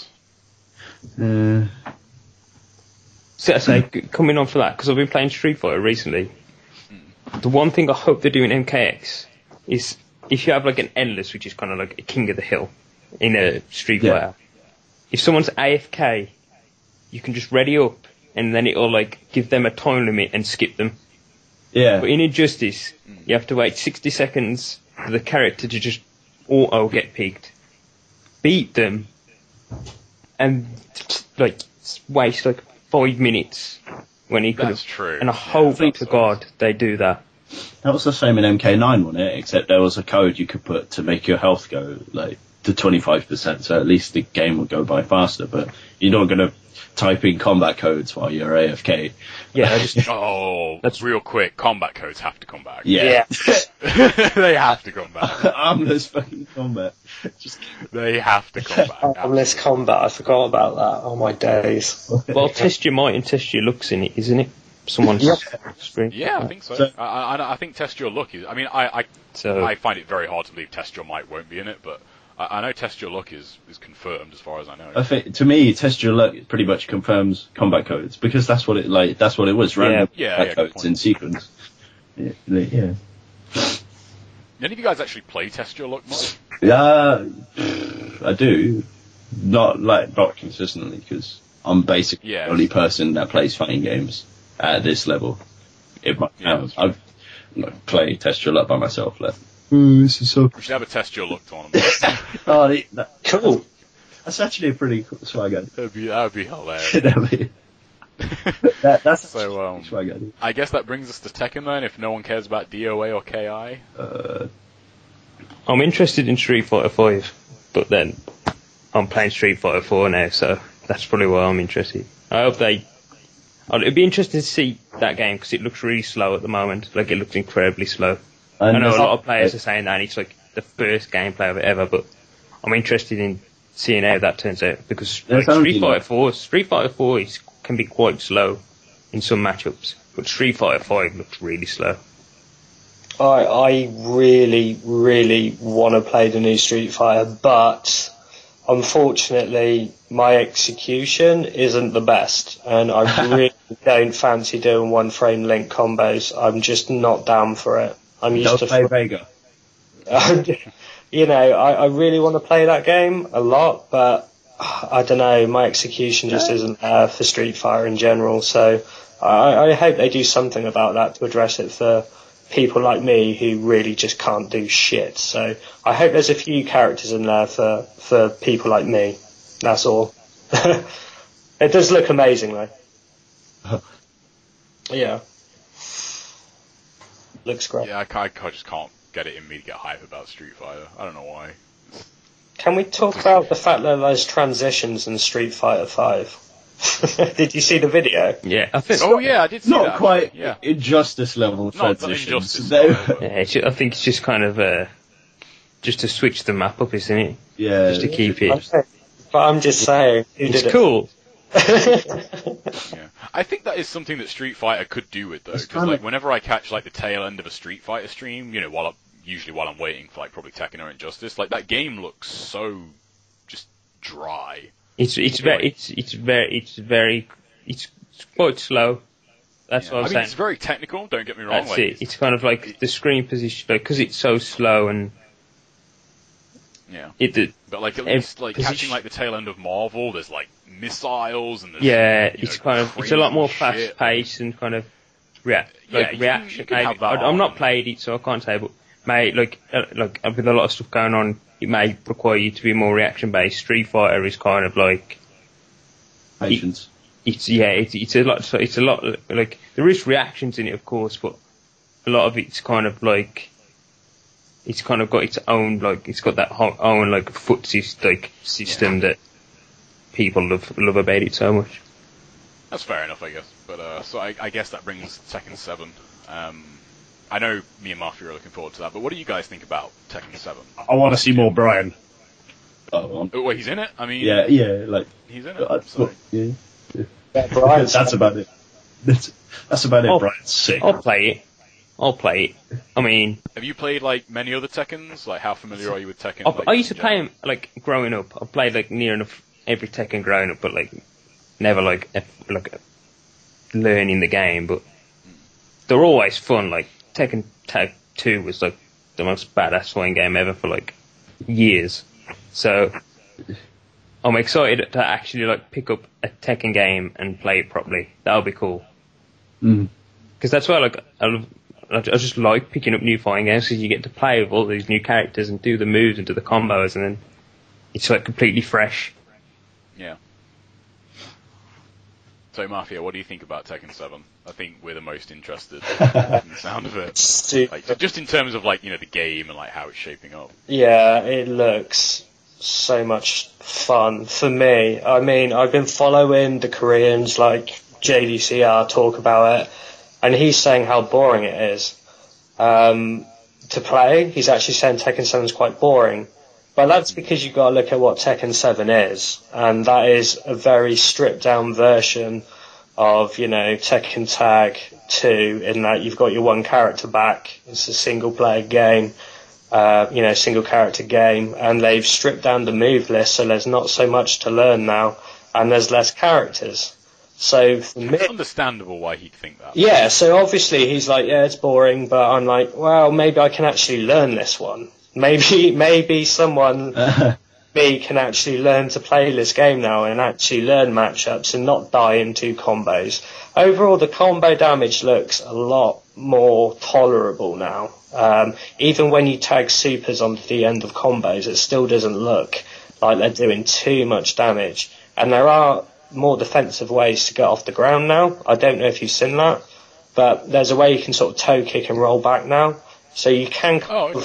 So I say, coming on for that, because I've been playing Street Fighter recently. The one thing I hope they do in MKX is if you have like an endless, which is kind of like a King of the Hill in a Street Fighter, if someone's AFK, you can just ready up and then it'll like give them a time limit and skip them. Yeah. But in Injustice, you have to wait 60 seconds for the character to just auto get peaked, beat them, and like waste like 5 minutes when he could have. That's true. And I hope to God they do that. That was the same in MK9, wasn't it? Except there was a code you could put to make your health go like to 25%, so at least the game would go by faster. But you're not going to type in combat codes while you're AFK. Yeah, that's real quick. Combat codes have to come back. Yeah. They have to come back. Armless fucking combat. They have to come back. Armless combat. I forgot about that. Oh my days. Well, test your might and test your looks in it, isn't it? Someone's screen. Yeah, I think so. I think test your look is. I mean, I find it very hard to believe test your might won't be in it, but I know Test Your Luck is confirmed as far as I know. I think, to me, Test Your Luck pretty much confirms combat codes, because that's what it was, random combat codes in sequence. Yeah. Any of you guys actually play Test Your Luck much? Yeah, I do. Not consistently, because I'm basically the only person that plays fighting games at this level. I play Test Your Luck by myself. This is so. We should have a Test Your Luck tournament. Cool. That's actually a pretty cool swag. That would be hilarious. That's so. Swag. I guess that brings us to Tekken then. If no one cares about DOA or KI. I'm interested in Street Fighter 5, but then I'm playing Street Fighter 4 now, so that's probably why I'm interested. I hope it'd be interesting to see that game, because it looks really slow at the moment. Like, it looks incredibly slow. I know a lot of players are saying that, and it's like the first gameplay of it ever, but I'm interested in seeing how that turns out, because Street Fighter 4 can be quite slow in some matchups, but Street Fighter 5 looks really slow. I really, really want to play the new Street Fighter, but unfortunately my execution isn't the best, and I really don't fancy doing one frame link combos. I'm just not down for it. I'm used to play Vega. You know, I really want to play that game a lot, but I don't know, my execution just isn't there for Street Fighter in general, so I hope they do something about that to address it for people like me who really just can't do shit. So I hope there's a few characters in there for people like me. That's all. It does look amazing though. Yeah. Looks great. Yeah, I just can't get it in me to get hype about Street Fighter. I don't know why. Can we talk about the fact that there's transitions in Street Fighter 5? Did you see the video? Yeah, I think. I did see that. Not quite yeah. Injustice level transitions. I think it's just kind of just to switch the map up, isn't it? Yeah. Just to keep it. Okay. But I'm just saying, it's cool. Yeah. I think that is something that Street Fighter could do with though, because whenever I catch the tail end of a Street Fighter stream, usually while I'm waiting for probably Tekken or Injustice, that game looks so just dry. It's quite slow. That's what I'm saying. It's very technical. Don't get me wrong. That's it. It's kind of like the screen position, because it's so slow and. Yeah. But at least catching the tail end of Marvel, there's missiles and there's it's a lot more fast paced and kind of reaction. I'm not played it, so I can't say, but with a lot of stuff going on, it may require you to be more reaction based. Street Fighter is kind of patience. It's a lot there is reactions in it, of course, but a lot of it's kind of it's kind of got its own it's got that own footsie system that people love about it so much. That's fair enough, I guess. But so I guess that brings Tekken 7. I know me and Mafia are looking forward to that, but what do you guys think about Tekken 7? I want to see more Brian. Oh, well, he's in it? I mean... Yeah, he's in it, so... Yeah. That's about it. That's about it, Brian's sick. I'll play it. I mean... Have you played, like, many other Tekkens? Like, how familiar are you with Tekken? I used to play them, like, growing up. I played, near enough every Tekken growing up, but, never, learning the game, but they're always fun. Tekken Tag 2 was, the most badass fighting game ever for, years. So, I'm excited to actually, pick up a Tekken game and play it properly. That'll be cool. Because that's why, I just like picking up new fighting games, because you get to play with all these new characters and do the moves and do the combos, and then it's completely fresh. Yeah. So Mafia, what do you think about Tekken 7? I think we're the most interested in the sound of it. Just in terms of the game and how it's shaping up. Yeah, it looks so much fun for me. I mean, I've been following the Koreans JDCR talk about it, and he's saying how boring it is to play. He's actually saying Tekken 7 is quite boring. But that's because you've got to look at what Tekken 7 is, and that is a very stripped down version of, Tekken Tag 2, in that you've got your one character back. It's a single player game. single character game, and they've stripped down the move list, so there's not so much to learn now, and there's less characters. So for me, it's understandable why he'd think that. Yeah, so obviously he's like, yeah, it's boring, but I'm like, well, maybe I can actually learn this one. Maybe someone me can actually learn to play this game now and actually learn matchups and not die in 2 combos. Overall, the combo damage looks a lot more tolerable now. Even when you tag supers onto the end of combos, it still doesn't look like they're doing too much damage. And there are more defensive ways to get off the ground now. I don't know if you've seen that, but there's a way you can sort of toe kick and roll back now. So you can,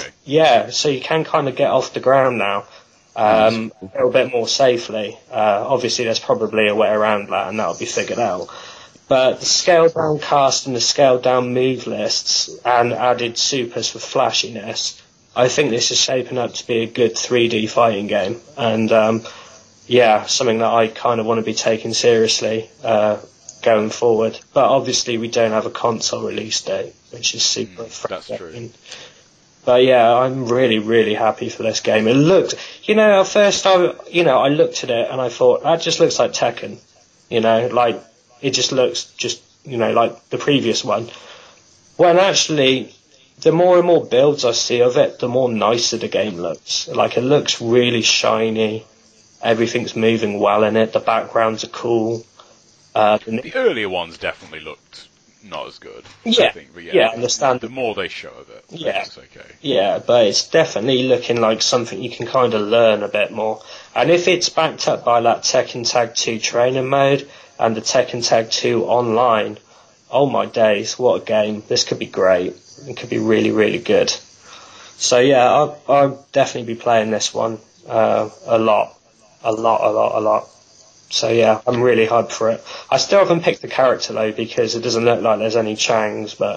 so you can kind of get off the ground now a little bit more safely. Obviously, there's probably a way around that, and that'll be figured out. But the scaled down cast and the scaled down move lists and added supers for flashiness, I think this is shaping up to be a good 3D fighting game. And something that I kind of want to be taken seriously going forward. But obviously we don't have a console release date, which is super frustrating. That's true. But yeah, I'm really, really happy for this game. It looked, at first I looked at it and I thought, that just looks like Tekken. Like, it just looks like the previous one. When actually, the more and more builds I see of it, the more nicer the game looks. Like, it looks really shiny. Everything's moving well in it. The backgrounds are cool. The earlier ones definitely looked not as good. Yeah, I think, but I understand. The more they show of it, it's okay. Yeah, but it's definitely looking like something you can kind of learn a bit more. And if it's backed up by that Tekken Tag 2 training mode and the Tekken Tag 2 online, oh my days, what a game. This could be great. It could be really, really good. So yeah, I'll definitely be playing this one a lot. So yeah, I'm really hyped for it. I still haven't picked the character though because it doesn't look like there's any Changs, but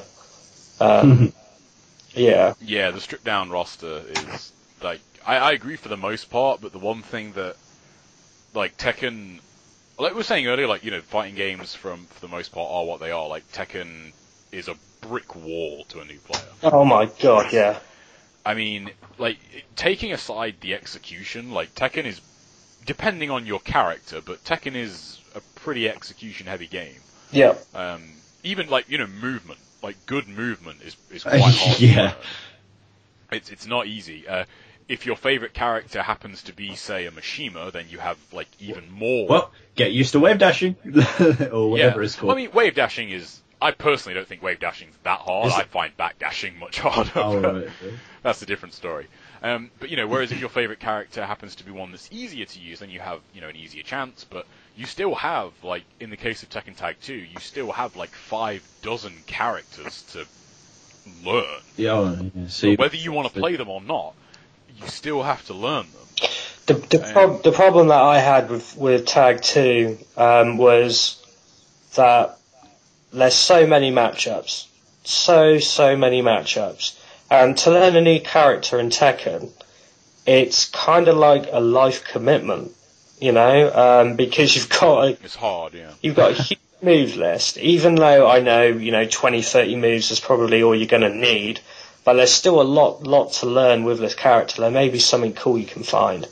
yeah. Yeah, the stripped down roster is like I agree for the most part, but the one thing that like Tekken, like we were saying earlier, like fighting games for the most part are what they are. Like Tekken is a brick wall to a new player. Oh my god, yeah. I mean, like taking aside the execution, like Tekken is, depending on your character, but Tekken is a pretty execution-heavy game. Yeah. Even like movement, like good movement is quite hard. Yeah. It's not easy. If your favorite character happens to be, say, a Mishima, then you have like even more. Well, get used to wave dashing or whatever it's called. I mean, wave dashing is. I personally don't think wave dashing is that hard. I find back dashing much harder. Oh, right. That's a different story. But whereas if your favorite character happens to be one that's easier to use, then you have an easier chance. But you still have, like in the case of Tekken Tag 2, you still have like 6 characters to learn. Yeah. See, but whether you want to play them or not, you still have to learn them. The problem that I had with Tag 2 was that there's so many matchups. So many matchups. And to learn a new character in Tekken, it's kind of like a life commitment, because you've got it's hard, yeah. You've got a huge move list, even though I know, 20, 30 moves is probably all you're going to need, but there's still a lot to learn with this character. There may be something cool you can find.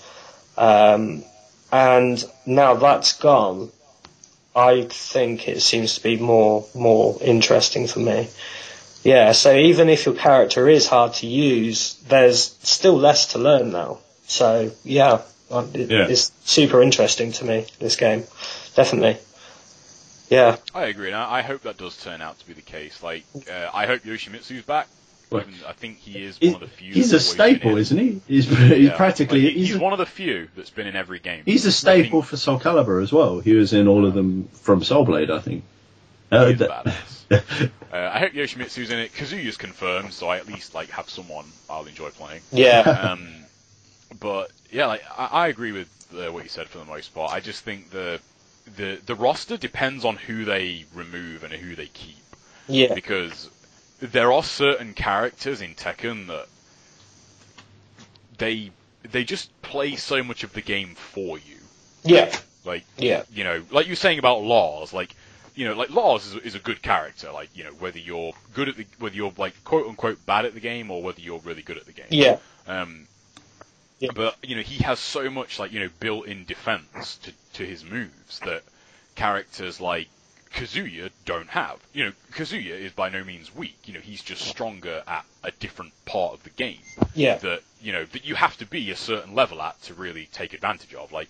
And now that's gone, I think it seems to be more interesting for me. Yeah, so even if your character is hard to use, there's still less to learn now. So, yeah, it's super interesting to me, this game. Definitely. Yeah. I agree, and I hope that does turn out to be the case. Like, I hope Yoshimitsu's back. I think he is one of the few. He's a staple, isn't he? He's practically... Like, he's one of the few that's been in every game. He's a staple for Soul Calibur as well. He was in all of them from Soul Blade, I think. He's badass. I hope Yoshimitsu's in it. Kazuya's confirmed, so I at least have someone I'll enjoy playing. Yeah. But yeah, I agree with what you said for the most part. I just think the roster depends on who they remove and who they keep. Yeah. Because there are certain characters in Tekken that they just play so much of the game for you. Yeah. Like you were saying about laws, like Lars is a good character. Like, whether you're whether you're like quote unquote bad at the game or whether you're really good at the game. Yeah. Yeah. But he has so much like built-in defense to his moves that characters like Kazuya don't have. Kazuya is by no means weak. He's just stronger at a different part of the game. Yeah. That that you have to be a certain level at to really take advantage of. Like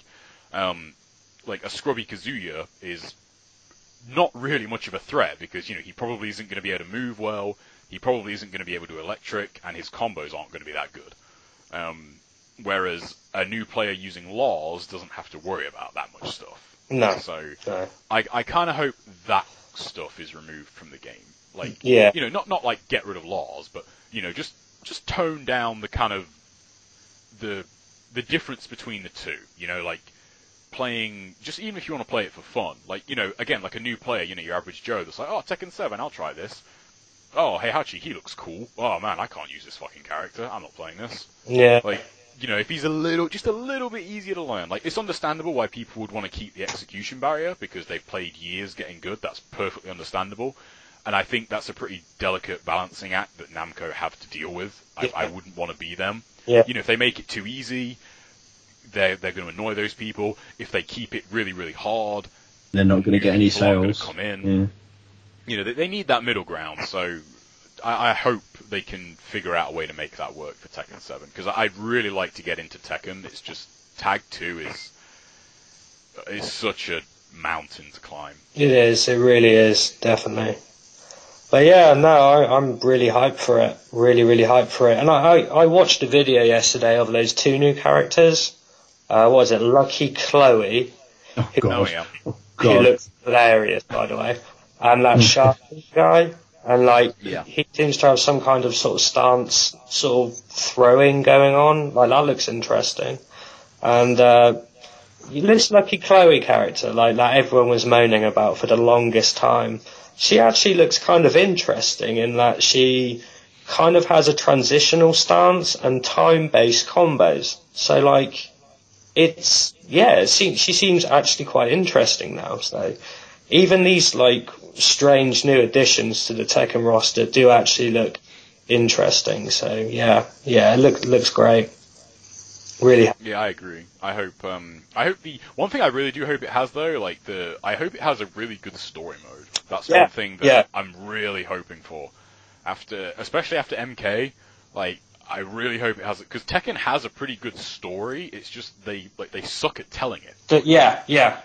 a scrubby Kazuya is not really much of a threat because he probably isn't going to be able to move well. He probably isn't going to be able to electric, and his combos aren't going to be that good. Whereas a new player using Lars doesn't have to worry about that much stuff. No. So No. I kind of hope that stuff is removed from the game. Like, Yeah. not like get rid of Lars, but just tone down the kind of the difference between the two. Like playing, just even if you want to play it for fun, like again, like a new player, your average Joe that's like, oh, Tekken 7, I'll try this. Oh, Heihachi, he looks cool. Oh man, I can't use this fucking character. I'm not playing this. Yeah. Like, if he's just a little bit easier to learn, like, it's understandable why people would want to keep the execution barrier, because they've played years getting good. That's perfectly understandable. And I think that's a pretty delicate balancing act that Namco have to deal with. I wouldn't want to be them. Yeah. If they make it too easy, they're going to annoy those people. If they keep it really, really hard, they're not going to get any people aren't gonna sales. come in. Yeah. They need that middle ground, so I hope they can figure out a way to make that work for Tekken 7, because I'd really like to get into Tekken. It's just, Tag 2 is such a mountain to climb. It is. It really is. Definitely. But yeah, no, I'm really hyped for it. Really, really hyped for it. And I watched a video yesterday of those two new characters. What was it? Lucky Chloe. Oh, God. Oh, yeah. Oh, Who God. looks hilarious, by the way. And that Shark guy. And he seems to have some kind of sort of stance, sort of throwing going on. Like, that looks interesting. And this Lucky Chloe character, like that everyone was moaning about for the longest time, she actually looks kind of interesting in that she kind of has a transitional stance and time-based combos. So, like, she seems actually quite interesting now. So, even these, like, strange new additions to the Tekken roster do actually look interesting. So, yeah, it looks great. Really. Yeah, I agree. I hope the one thing I really do hope it has though, I hope it has a really good story mode. That's one thing that I'm really hoping for. Especially after MK, like, I really hope it has it, because Tekken has a pretty good story. It's just they suck at telling it. Yeah.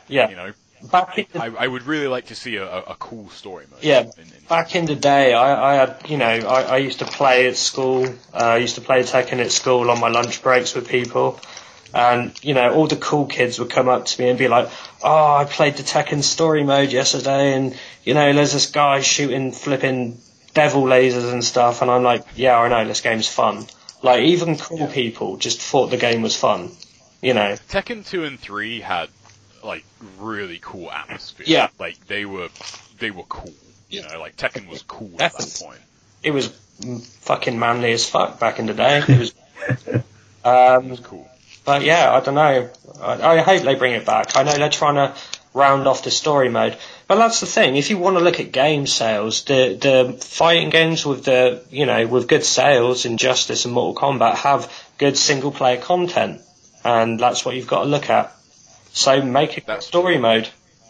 I would really like to see a cool story mode. Yeah. Back in the day, I had, I used to play at school. I used to play Tekken at school on my lunch breaks with people. And, all the cool kids would come up to me and be like, oh, I played the Tekken story mode yesterday, and, there's this guy shooting flipping devil lasers and stuff. And I'm like, yeah, I know, this game's fun. Like, even cool people just thought the game was fun, Tekken 2 and 3 had, like, really cool atmosphere. Yeah. Like, they were cool. Like, Tekken was cool at that point. It was fucking manly as fuck back in the day. It was cool. But yeah, I don't know. I hope they bring it back. I know they're trying to round off the story mode. But that's the thing. If you want to look at game sales, the fighting games with with good sales, Injustice and Mortal Kombat, have good single player content. And that's what you've got to look at. So make a good story mode.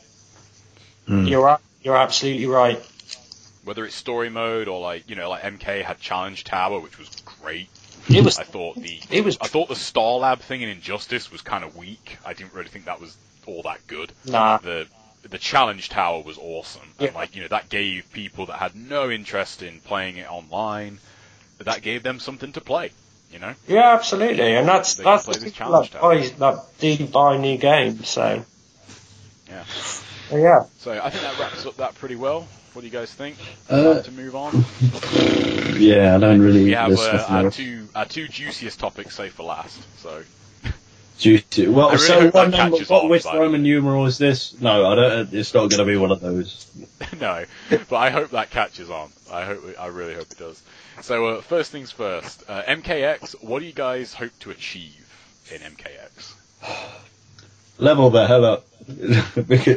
You're absolutely right. Whether it's story mode or like MK had Challenge Tower, which was great. It was. I thought the Star Lab thing in Injustice was kind of weak. I didn't really think that was all that good. Nah. The Challenge Tower was awesome. Yeah. And that gave people that had no interest in playing it online, that gave them something to play. Yeah, absolutely, and that's play the this people Challenge that do buy new games. So. Yeah. Yeah. So I think that wraps up that pretty well. What do you guys think? Time to move on. Yeah, I don't really. We have our two juiciest topics saved for last. So. Juicy. Well, really so hope what which but... Roman numeral is this? No, I don't. It's not going to be one of those. No, but I hope that catches on. I really hope it does. So first things first. MKX. What do you guys hope to achieve in MKX? Level the hell up.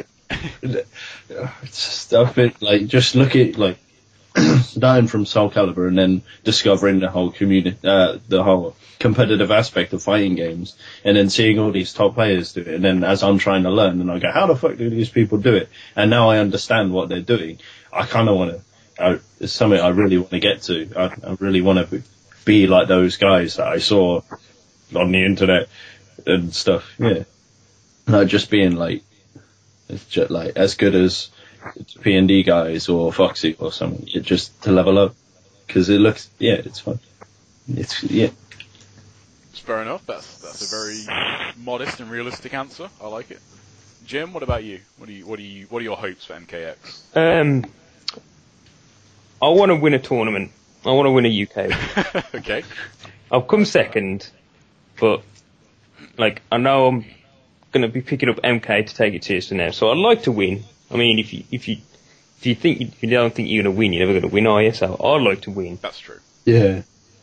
It's just, I think, like, just look at, like, starting from Soul Calibur and then discovering the whole community, the whole competitive aspect of fighting games, and then seeing all these top players do it, and then as I'm trying to learn, and I go, how the fuck do these people do it? And now I understand what they're doing. I kind of want to, it's something I really want to get to. I really want to be like those guys that I saw on the internet and stuff, yeah. Not just being like, it's just like as good as P&D guys or Foxy or something, just to level up. Because it looks, yeah, it's fun. It's fair enough. That's a very modest and realistic answer. I like it. Jim, what about you? What are your hopes for MKX? I want to win a tournament. I want to win a UK. Okay. I've come second, but like I know I'm going to be picking up MK to take it seriously now. So I'd like to win. I mean, if you don't think you're going to win, you're never going to win, are you? So I'd like to win. That's true. yeah.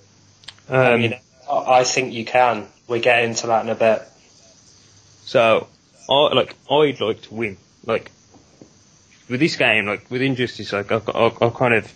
I think you can. We get into that in a bit. So I'd like to win. Like with this game, like with Injustice, like I kind of,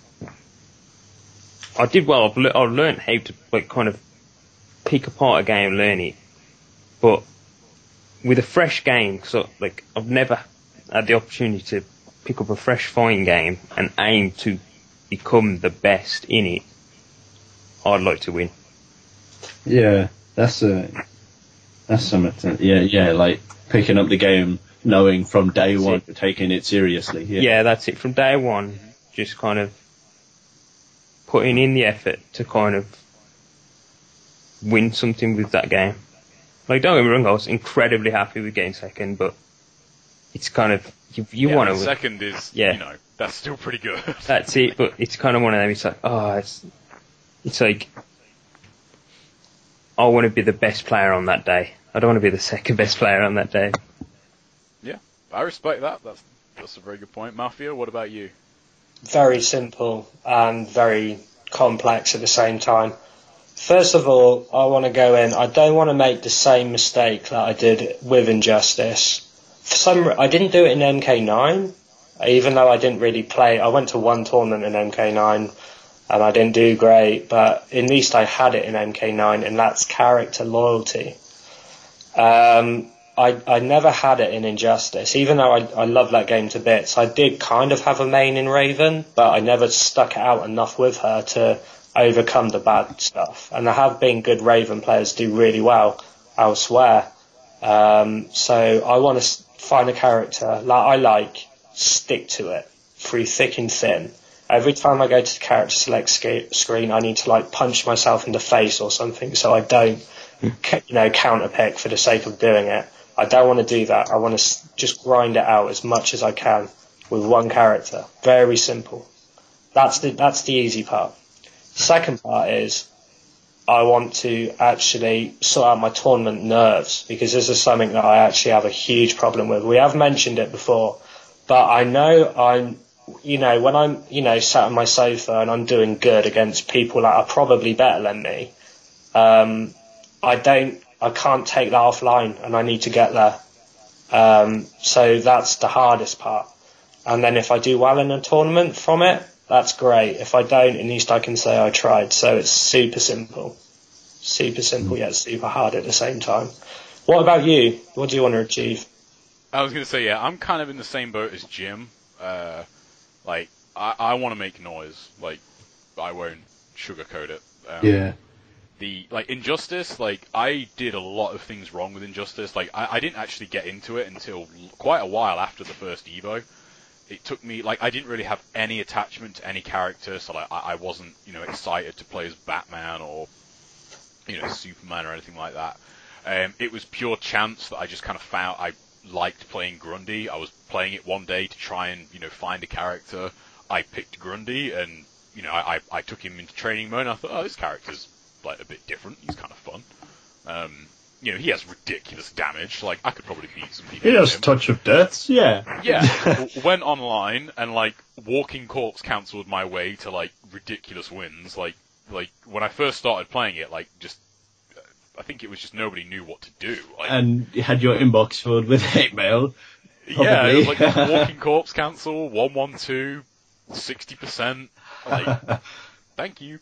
I did well. I've learned how to like kind of pick apart a game, learn it. But with a fresh game, so like I've never had the opportunity to pick up a fresh fighting game and aim to become the best in it. I'd like to win. Yeah, that's something. Yeah, like picking up the game, knowing from day one, you're taking it seriously. Yeah, that's it. From day one, just kind of putting in the effort to kind of win something with that game. Like, don't get me wrong, I was incredibly happy with getting second, but it's kind of, you want to... Second is, you know, that's still pretty good. That's it, but it's kind of one of them, it's like, it's like, I want to be the best player on that day. I don't want to be the second best player on that day. Yeah, I respect that. That's a very good point. Mafia, what about you? Very simple and very complex at the same time. First of all, I want to go in. I don't want to make the same mistake that I did with Injustice. I didn't do it in MK9, even though I didn't really play. I went to one tournament in MK9 and I didn't do great, but at least I had it in MK9, and that's character loyalty. I never had it in Injustice, even though I love that game to bits. I did kind of have a main in Raven, but I never stuck it out enough with her to overcome the bad stuff. And there have been good Raven players do really well elsewhere. So I want to find a character that I like, stick to it through thick and thin. Every time I go to the character select screen, I need to like punch myself in the face or something so I don't, counter pick for the sake of doing it. I don't want to do that. I want to just grind it out as much as I can with one character. Very simple. That's the easy part. Second part is I want to actually sort out my tournament nerves, because this is something that I actually have a huge problem with. We have mentioned it before, but I know when I'm, sat on my sofa and I'm doing good against people that are probably better than me, I can't take that offline, and I need to get there. So that's the hardest part. And then if I do well in a tournament from it, that's great. If I don't, at least I can say I tried. So it's super simple. Super simple, yet super hard at the same time. What about you? What do you want to achieve? I was going to say, I'm kind of in the same boat as Jim. I want to make noise. Like, I won't sugarcoat it. Injustice, I did a lot of things wrong with Injustice. I didn't actually get into it until quite a while after the first Evo. It took me, I didn't really have any attachment to any character, so I wasn't, excited to play as Batman or, Superman or anything like that. It was pure chance that I just kind of found I liked playing Grundy. I was playing it one day to try and, find a character. I picked Grundy, and, I took him into training mode, and I thought, this character's, a bit different. He's kind of fun. He has ridiculous damage. I could probably beat some people. He has touch of deaths, yeah. Yeah. Went online, and, walking Corpse Kouncil'd my way to, ridiculous wins. When I first started playing it, I think it was just nobody knew what to do. And you had your inbox filled with hate mail. Yeah, it was like Walking Corpse Council, 112, 60%. Like, thank you.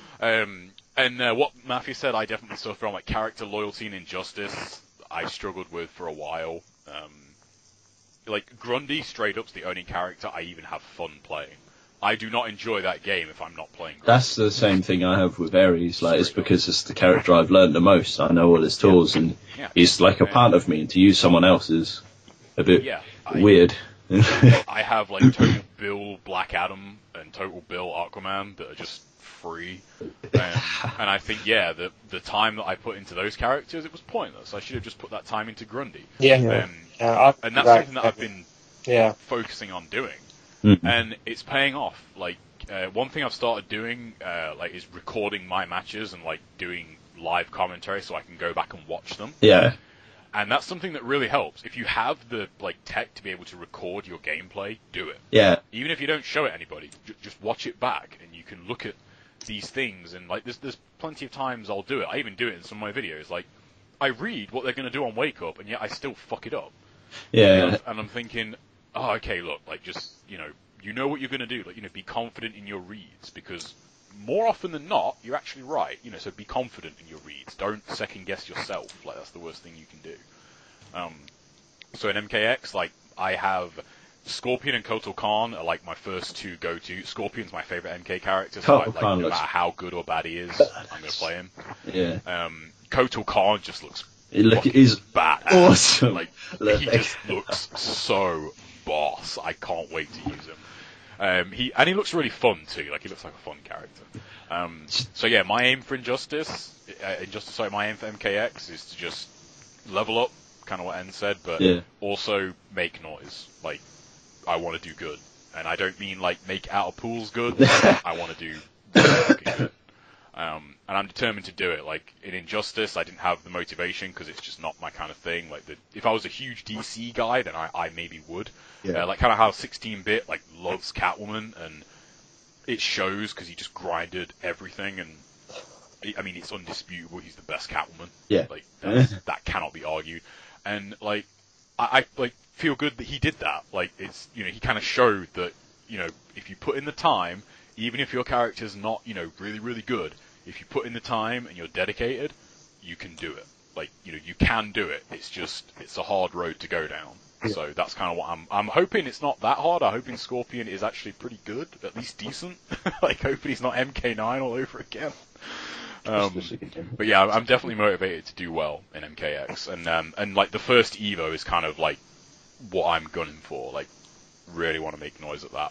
And what Matthew said, I definitely suffer on like character loyalty and Injustice. I struggled with for a while. Like Grundy, straight up's the only character I even have fun playing. I do not enjoy that game if I'm not playing Grundy. That's the same thing I have with Ares. Like, it's because it's the character I've learned the most. I know all his tools, and he's like a part of me. And to use someone else is a bit weird. I have like Total Bill Black Adam and Total Bill Aquaman that are just free, and I think the time that I put into those characters, it was pointless. I should have just put that time into Grundy. And that's something that I've been focusing on doing, and it's paying off. Like one thing I've started doing like is recording my matches and like doing live commentary so I can go back and watch them. Yeah. And that's something that really helps. If you have the like tech to be able to record your gameplay, do it. Yeah. Even if you don't show it anybody, just watch it back, and you can look at these things. And like, there's plenty of times I'll do it. I even do it in some of my videos. Like, I read what they're going to do on Wake Up, and yet I still fuck it up. Yeah. And I'm thinking, oh, okay, look, like just you know what you're going to do. Like, be confident in your reads, because more often than not, you're actually right. So be confident in your reads. Don't second guess yourself. Like, that's the worst thing you can do. So in MKX, like, I have Scorpion and Kotal Khan are like my first two go-to. Scorpion's my favorite MK character, so no matter how good or bad he is, I'm going to play him. Yeah. Kotal Khan just looks he's bad. Awesome. Like, he just looks so boss. I can't wait to use him. He looks really fun too. Like, he looks like a fun character. So yeah, my aim for my aim for MKX is to just level up, kind of what En said, but also make noise. Like, I want to do good, and I don't mean like make out of pools good. I want to do fucking good. And I'm determined to do it. Like, in Injustice, I didn't have the motivation because it's just not my kind of thing. Like, if I was a huge DC guy, then I maybe would. Like, kind of how 16-bit like loves Catwoman, and it shows because he just grinded everything. And I mean, it's undisputable. He's the best Catwoman. Yeah. Like, that cannot be argued. And like, I like feel good that he did that. Like, it's he kind of showed that if you put in the time, even if your character's not really really good, if you put in the time and you're dedicated, you can do it. Like, you can do it. It's a hard road to go down. Yeah. So that's kind of what I'm hoping it's not that hard. I'm hoping Scorpion is actually pretty good, at least decent. Like, hoping he's not MK9 all over again. But yeah, I'm definitely motivated to do well in MKX, and like the first Evo is kind of like what I'm gunning for. Like, really want to make noise at that.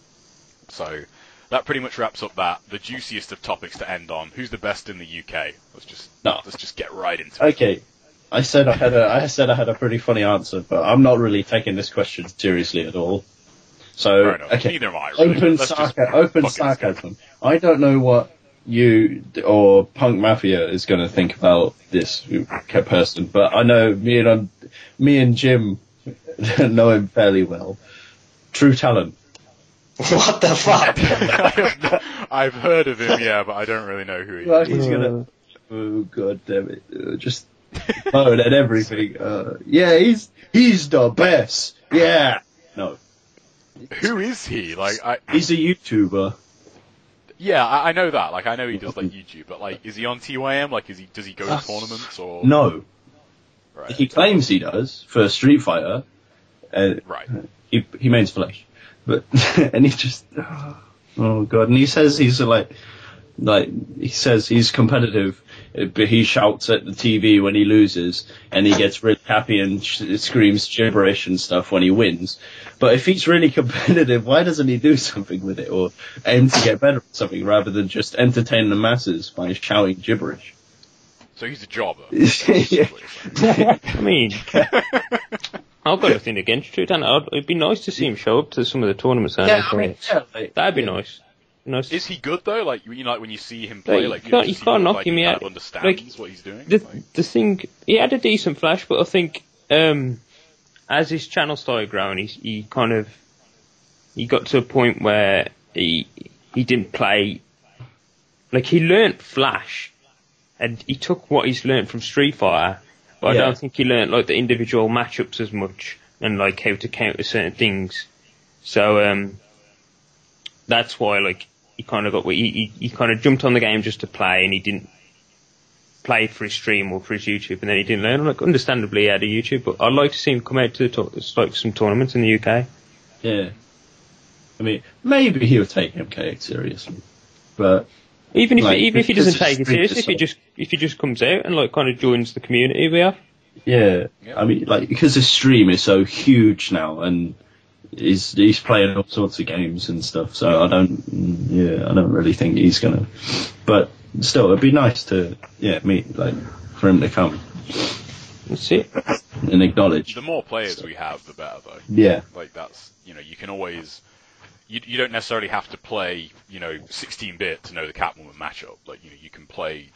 So that pretty much wraps up the juiciest of topics to end on. Who's the best in the UK? Let's just get right into it. Okay. I said I had a pretty funny answer, but I'm not really taking this question seriously at all. So, okay. Neither am I, really. Open sarcasm. I don't know what you or Punk Mafia is going to think about this person, but I know me and Jim know him fairly well. True Talent. What the fuck? I've heard of him, yeah, but I don't really know who he is. Well, he's gonna. Oh god damn it! Just moan at everything. Yeah, he's the best. Yeah. No. Who is he? Like, he's a YouTuber. Yeah, I know that. Like, I know he does like YouTube, but like, is he on TYM? Like, does he go to tournaments or? No. Right. He claims he does for Street Fighter. Right. He mains Flash. But, and he just, oh god, and he says he's he says he's competitive, but he shouts at the TV when he loses, and he gets really happy and screams gibberish and stuff when he wins. But if he's really competitive, why doesn't he do something with it, or aim to get better at something, rather than just entertain the masses by shouting gibberish? So he's a jobber. I mean, I've got nothing against True Talent. It'd be nice to see him show up to some of the tournaments. That'd be nice. Is he good though? Like, like when you see him play, you can't knock him out. Understands what he's doing. The thing, he had a decent flash, but I think as his channel started growing, he got to a point where he didn't play. Like, he learnt Flash, and he took what he's learnt from Street Fighter. But I don't think he learnt like the individual matchups as much, and like how to counter certain things. So that's why like he kind of he kind of jumped on the game just to play, and he didn't play for his stream or for his YouTube, and then he didn't learn. Like, understandably, he had a YouTube, but I'd like to see him come out to like some tournaments in the UK. Yeah. I mean, maybe he'll take MKX seriously, but even like, if he doesn't take it seriously, so. if he just comes out and like kind of joins the community we have. Yeah. I mean, like, because his stream is so huge now, and he's playing all sorts of games and stuff, so I don't really think he's gonna, but still, it'd be nice to, for him to come. That's it. And acknowledge. The more players we have, the better, though. Yeah. Like, that's, you can always, you don't necessarily have to play, 16-bit to know the Catwoman matchup. Like, you can play,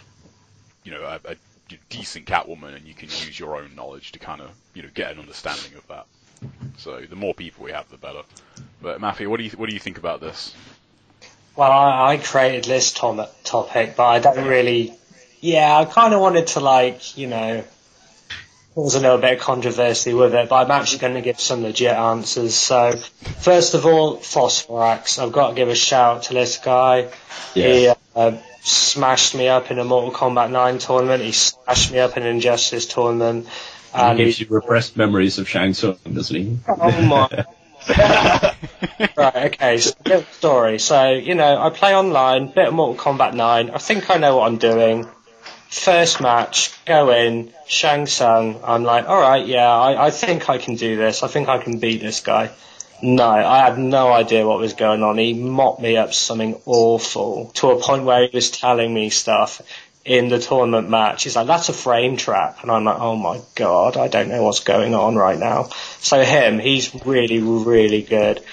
a decent Catwoman, and you can use your own knowledge to kind of, get an understanding of that. So the more people we have, the better. But Matthew, what do you think about this? Well, I created this topic, but I don't really. Yeah, I kind of wanted to cause a little bit of controversy with it, but I'm actually going to give some legit answers. So, first of all, Phosphorax. I've got to give a shout out to this guy. Yeah. He smashed me up in a Mortal Kombat 9 tournament. He smashed me up in an Injustice tournament. And he gives you repressed memories of Shang Tsung, doesn't he? Oh my. Right, okay, so a little story. So, I play online, bit of Mortal Kombat 9. I think I know what I'm doing. First match, go in, Shang Tsung. I'm like, alright, yeah, I think I can do this. I think I can beat this guy. No, I had no idea what was going on. He mopped me up something awful, to a point where he was telling me stuff in the tournament match. He's like, that's a frame trap. And I'm like, oh my god, I don't know what's going on right now. So he's really, really good.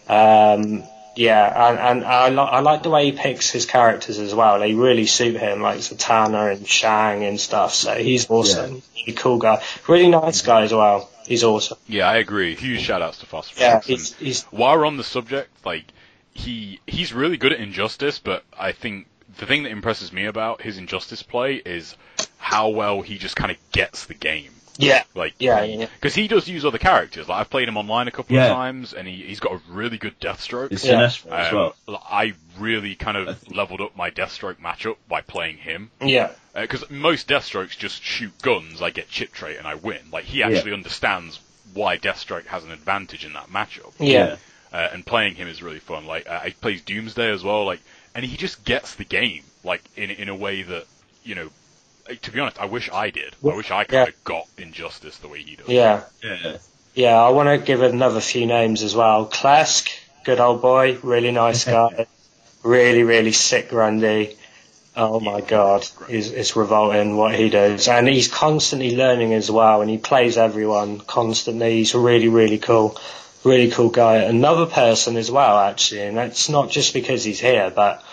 Yeah, and I like the way he picks his characters as well. They really suit him, like Zatanna and Shang and stuff. So he's awesome. Yeah. Really cool guy. Really nice guy as well. He's awesome. Yeah, I agree. Huge shout outs to Phosphorax. Yeah, he's while we're on the subject, like, he's really good at Injustice, but I think the thing that impresses me about his Injustice play is how well he just kind of gets the game. Yeah. Like, yeah. Because he does use other characters. Like, I've played him online a couple of times, and he's got a really good Deathstroke. It's Sinestro as well. I really kind of leveled up my Deathstroke matchup by playing him. Yeah. Because most Deathstrokes just shoot guns, I get chip trait, and I win. Like, he actually understands why Deathstroke has an advantage in that matchup. Yeah. And playing him is really fun. Like, he plays Doomsday as well, like, and he just gets the game, like, in a way that, to be honest, I wish I did. I wish I kind of got Injustice the way he does. Yeah. Yeah, I want to give another few names as well. Klesk, good old boy, really nice guy. Really, really sick Grundy. Oh my god, it's revolting what he does. And he's constantly learning as well, and he plays everyone constantly. He's really, really cool. Really cool guy. Another person as well, actually, and it's not just because he's here, but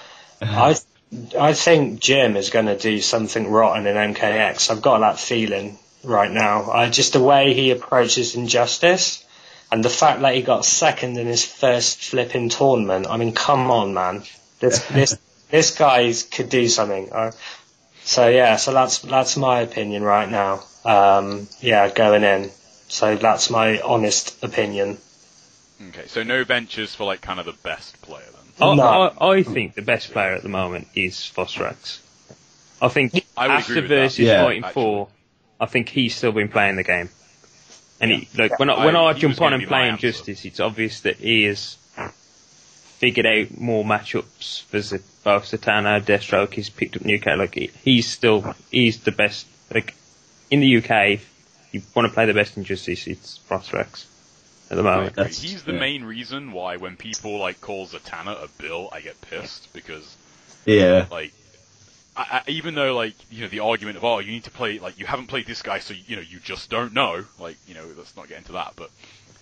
I think Jim is going to do something rotten in MKX. I've got that feeling right now. Just the way he approaches Injustice, and the fact that he got second in his first flipping tournament. I mean, come on, man. This guy could do something. So that's my opinion right now. Going in. So that's my honest opinion. Okay, so no ventures for like kind of the best player then. I think the best player at the moment is Phosphorax. I think after versus Fighting 4, I think he's still been playing the game. And when I jump on and play Injustice, it's obvious that he has figured out more matchups for both Zatanna, Deathstroke. He's picked up new characters. Like, he's the best. Like, in the UK, if you want to play the best Injustice, it's Phosphorax. At the moment. He's the main reason why when people like call Zatanna a Bill, I get pissed because like even though like the argument of you need to play like you haven't played this guy so you just don't know, like let's not get into that, but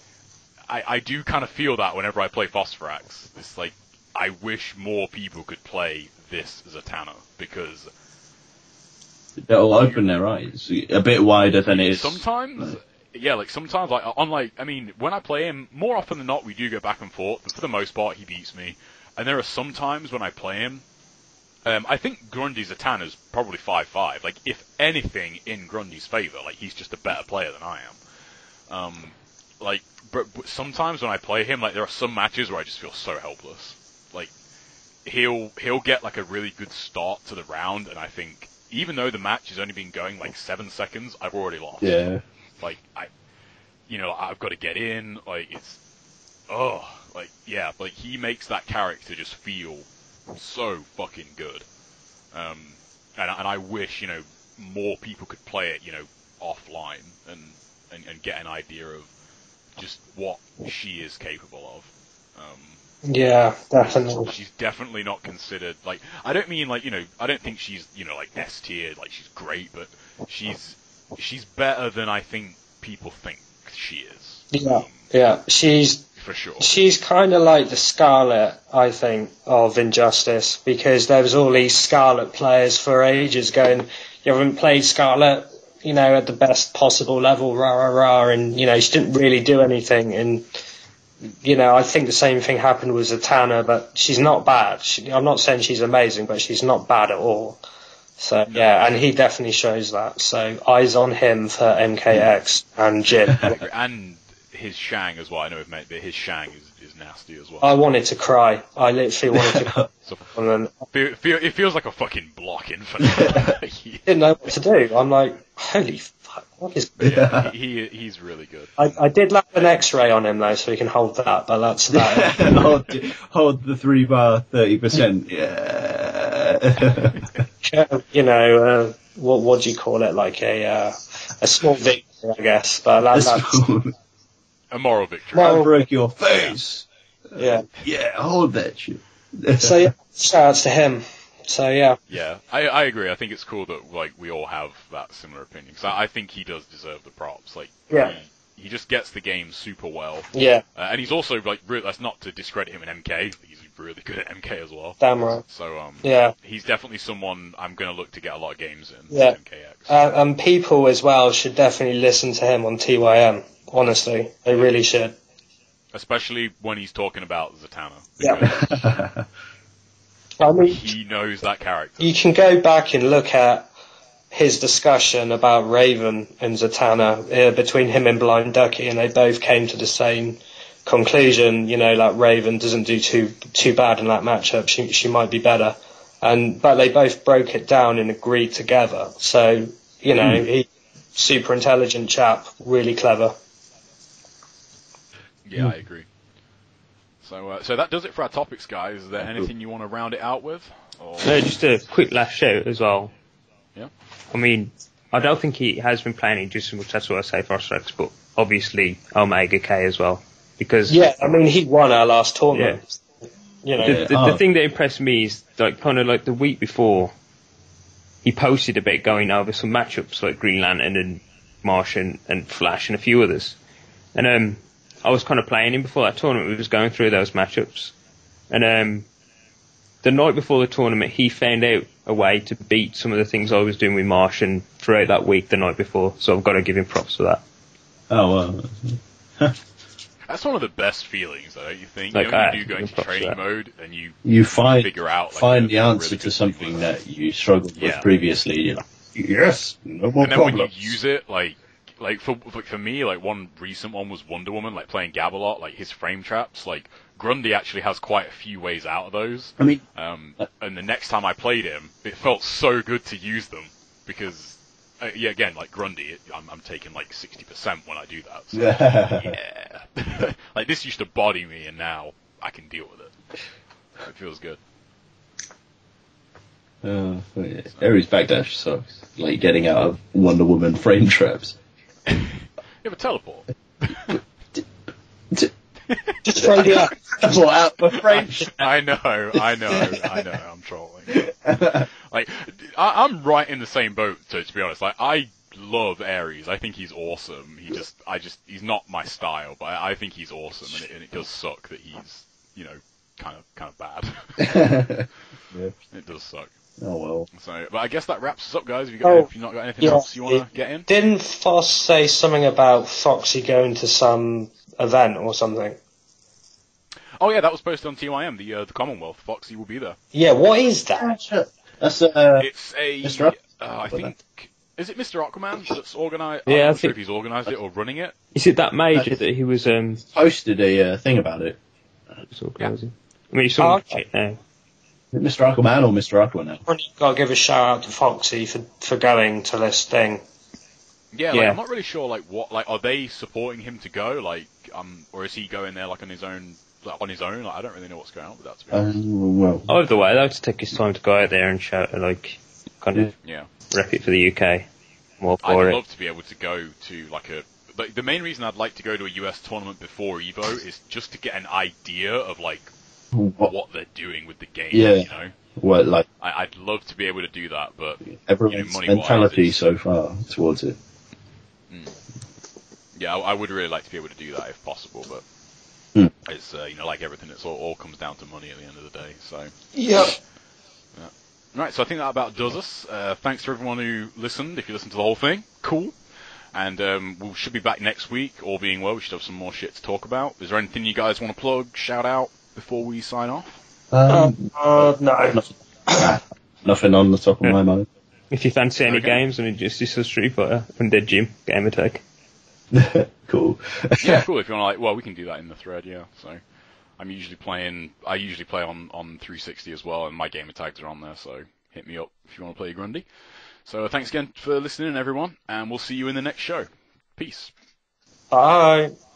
I do kind of feel that whenever I play Phosphorax. It's like I wish more people could play this Zatanna because it'll open their eyes a bit wider than it is sometimes. Yeah, like sometimes, when I play him, more often than not, we do go back and forth, but for the most part, he beats me. And there are some times when I play him, I think Grundy's Zatanna is probably 5-5. Like, if anything in Grundy's favour, like, he's just a better player than I am. like, but sometimes when I play him, like, there are some matches where I just feel so helpless. Like, he'll get like a really good start to the round, and I think even though the match has only been going like 7 seconds, I've already lost. Yeah. Like, I've got to get in. Like, like he makes that character just feel so fucking good. And I wish, more people could play it, offline and get an idea of just what she is capable of. Yeah, definitely. She's definitely not considered, like, I don't mean, like, I don't think she's, like, S tier, like, she's great, but she's better than I think people think she is. Yeah, she's... For sure. She's kind of like the Scarlet, I think, of Injustice, because there was all these Scarlet players for ages going, you haven't played Scarlet, at the best possible level, rah, rah, rah, and, she didn't really do anything, and, I think the same thing happened with Zatanna, but she's not bad. I'm not saying she's amazing, but she's not bad at all. So, yeah, and he definitely shows that. So, eyes on him for MKX and Jin. And his Shang as well. I know we've met, but his Shang is nasty as well. I wanted to cry. I literally wanted to cry. It feels like a fucking block Infinite. Didn't know what to do. I'm like, holy fuck, what is... Yeah, he's really good. I did lap an X-ray on him though, so he can hold that, but that's about it. hold the 3-bar 30%. Yeah. What do you call it? Like a small victory, I guess. But that's a moral victory. I'll break your face. Yeah. Yeah, hold that shit. So yeah, shout outs to him. So yeah. Yeah, I agree. I think it's cool that like we all have that similar opinion. So I think he does deserve the props. Like, yeah. He just gets the game super well. Yeah. And he's also like, that's not to discredit him in MK. He's really good at MK as well. Damn right. So yeah, he's definitely someone I'm going to look to get a lot of games in. Yeah. MKX. And people as well should definitely listen to him on TYM. Honestly, they really should. Especially when he's talking about Zatanna. Yeah. I mean, he knows that character. You can go back and look at his discussion about Raven and Zatanna between him and Blind Ducky, and they both came to the same conclusion. Like Raven doesn't do too bad in that matchup. She might be better, but they both broke it down and agreed together. So he's super intelligent chap, really clever. Yeah, I agree. So that does it for our topics, guys. Is there anything you want to round it out with? Or... No, just a quick last shout as well. Yeah. I mean, I don't think he has been playing it just as much. That's what I say for Rex, but obviously Omega K as well. Because I mean, he won our last tournament. Yeah. The thing that impressed me is like kind of like the week before, he posted about going over some matchups like Green Lantern and Martian and Flash and a few others, and I was kind of playing him before that tournament. We was going through those matchups, and the night before the tournament, he found out a way to beat some of the things I was doing with Martian throughout that week. The night before, so I've got to give him props for that. Oh well. That's one of the best feelings, though, don't you think? Like, when you do go into training mode and you figure out the answer to something that you struggled with previously. You're like, yes, no more and then problems. when you use it, like for me, like one recent one was Wonder Woman, like playing Gabalot, like his frame traps, like Grundy actually has quite a few ways out of those. I mean, and the next time I played him, it felt so good to use them because, again, like Grundy, I'm taking like 60% when I do that. So, yeah, like this used to body me, and now I can deal with it. It feels good. Ares backdash sucks. Like getting out of Wonder Woman frame traps. You have a teleport. Just throw the out for frame. I know. I'm trolling. Like, I'm right in the same boat. To be honest, like I love Ares. I think he's awesome. He's not my style, but I think he's awesome, and it does suck that he's, kind of bad. Yeah. It does suck. Oh well. So, but I guess that wraps us up, guys. If you've not got anything else you want to get in? Didn't Foss say something about Foxy going to some event or something? Oh yeah, that was posted on TYM. The Commonwealth. Foxy will be there. Yeah, what is that? That's It's a. Disrupt? I think Is it Mr. Aquaman that's organised? Yeah, I'm I not sure think- if he's organised it or running it. Is it that major that he was Posted a thing about it. organising? I mean, he's still on shit now. Is it Mr. Aquaman or Mr. Aquaman? Got to give a shout out to Foxy for going to this thing. Yeah, Yeah. I'm not really sure, are they supporting him to go, or is he going there, on his own, I don't really know what's going on with that, to be honest. Well, Either way, I'd like to take his time to go out there and shout, kind of Yeah. rep it for the UK. More I'd for it. love to be able to go to, the main reason I'd like to go to a US tournament before EVO is just to get an idea of, what they're doing with the game, Yeah. you know? well, like I'd love to be able to do that, but everyone's money-wise, mentality it's- so far towards it. yeah, I would really like to be able to do that if possible, but it's, like everything, it's all comes down to money at the end of the day, so. Yep. Right, so I think that about does us. Thanks to everyone who listened, if you listened to the whole thing. Cool. And we should be back next week, all being well. We should have some more shit to talk about. Is there anything you guys want to plug, shout out, before we sign off? No. Nothing on the top of my mind. If you fancy any Okay. games, Injustice or Street Fighter, Undead Gym, Game Attack. Cool. Yeah, cool. If you want to, we can do that in the thread, yeah. So, I usually play on 360 as well, and my gamer tags are on there, so hit me up if you want to play Grundy. So thanks again for listening, everyone, and we'll see you in the next show. Peace. Bye.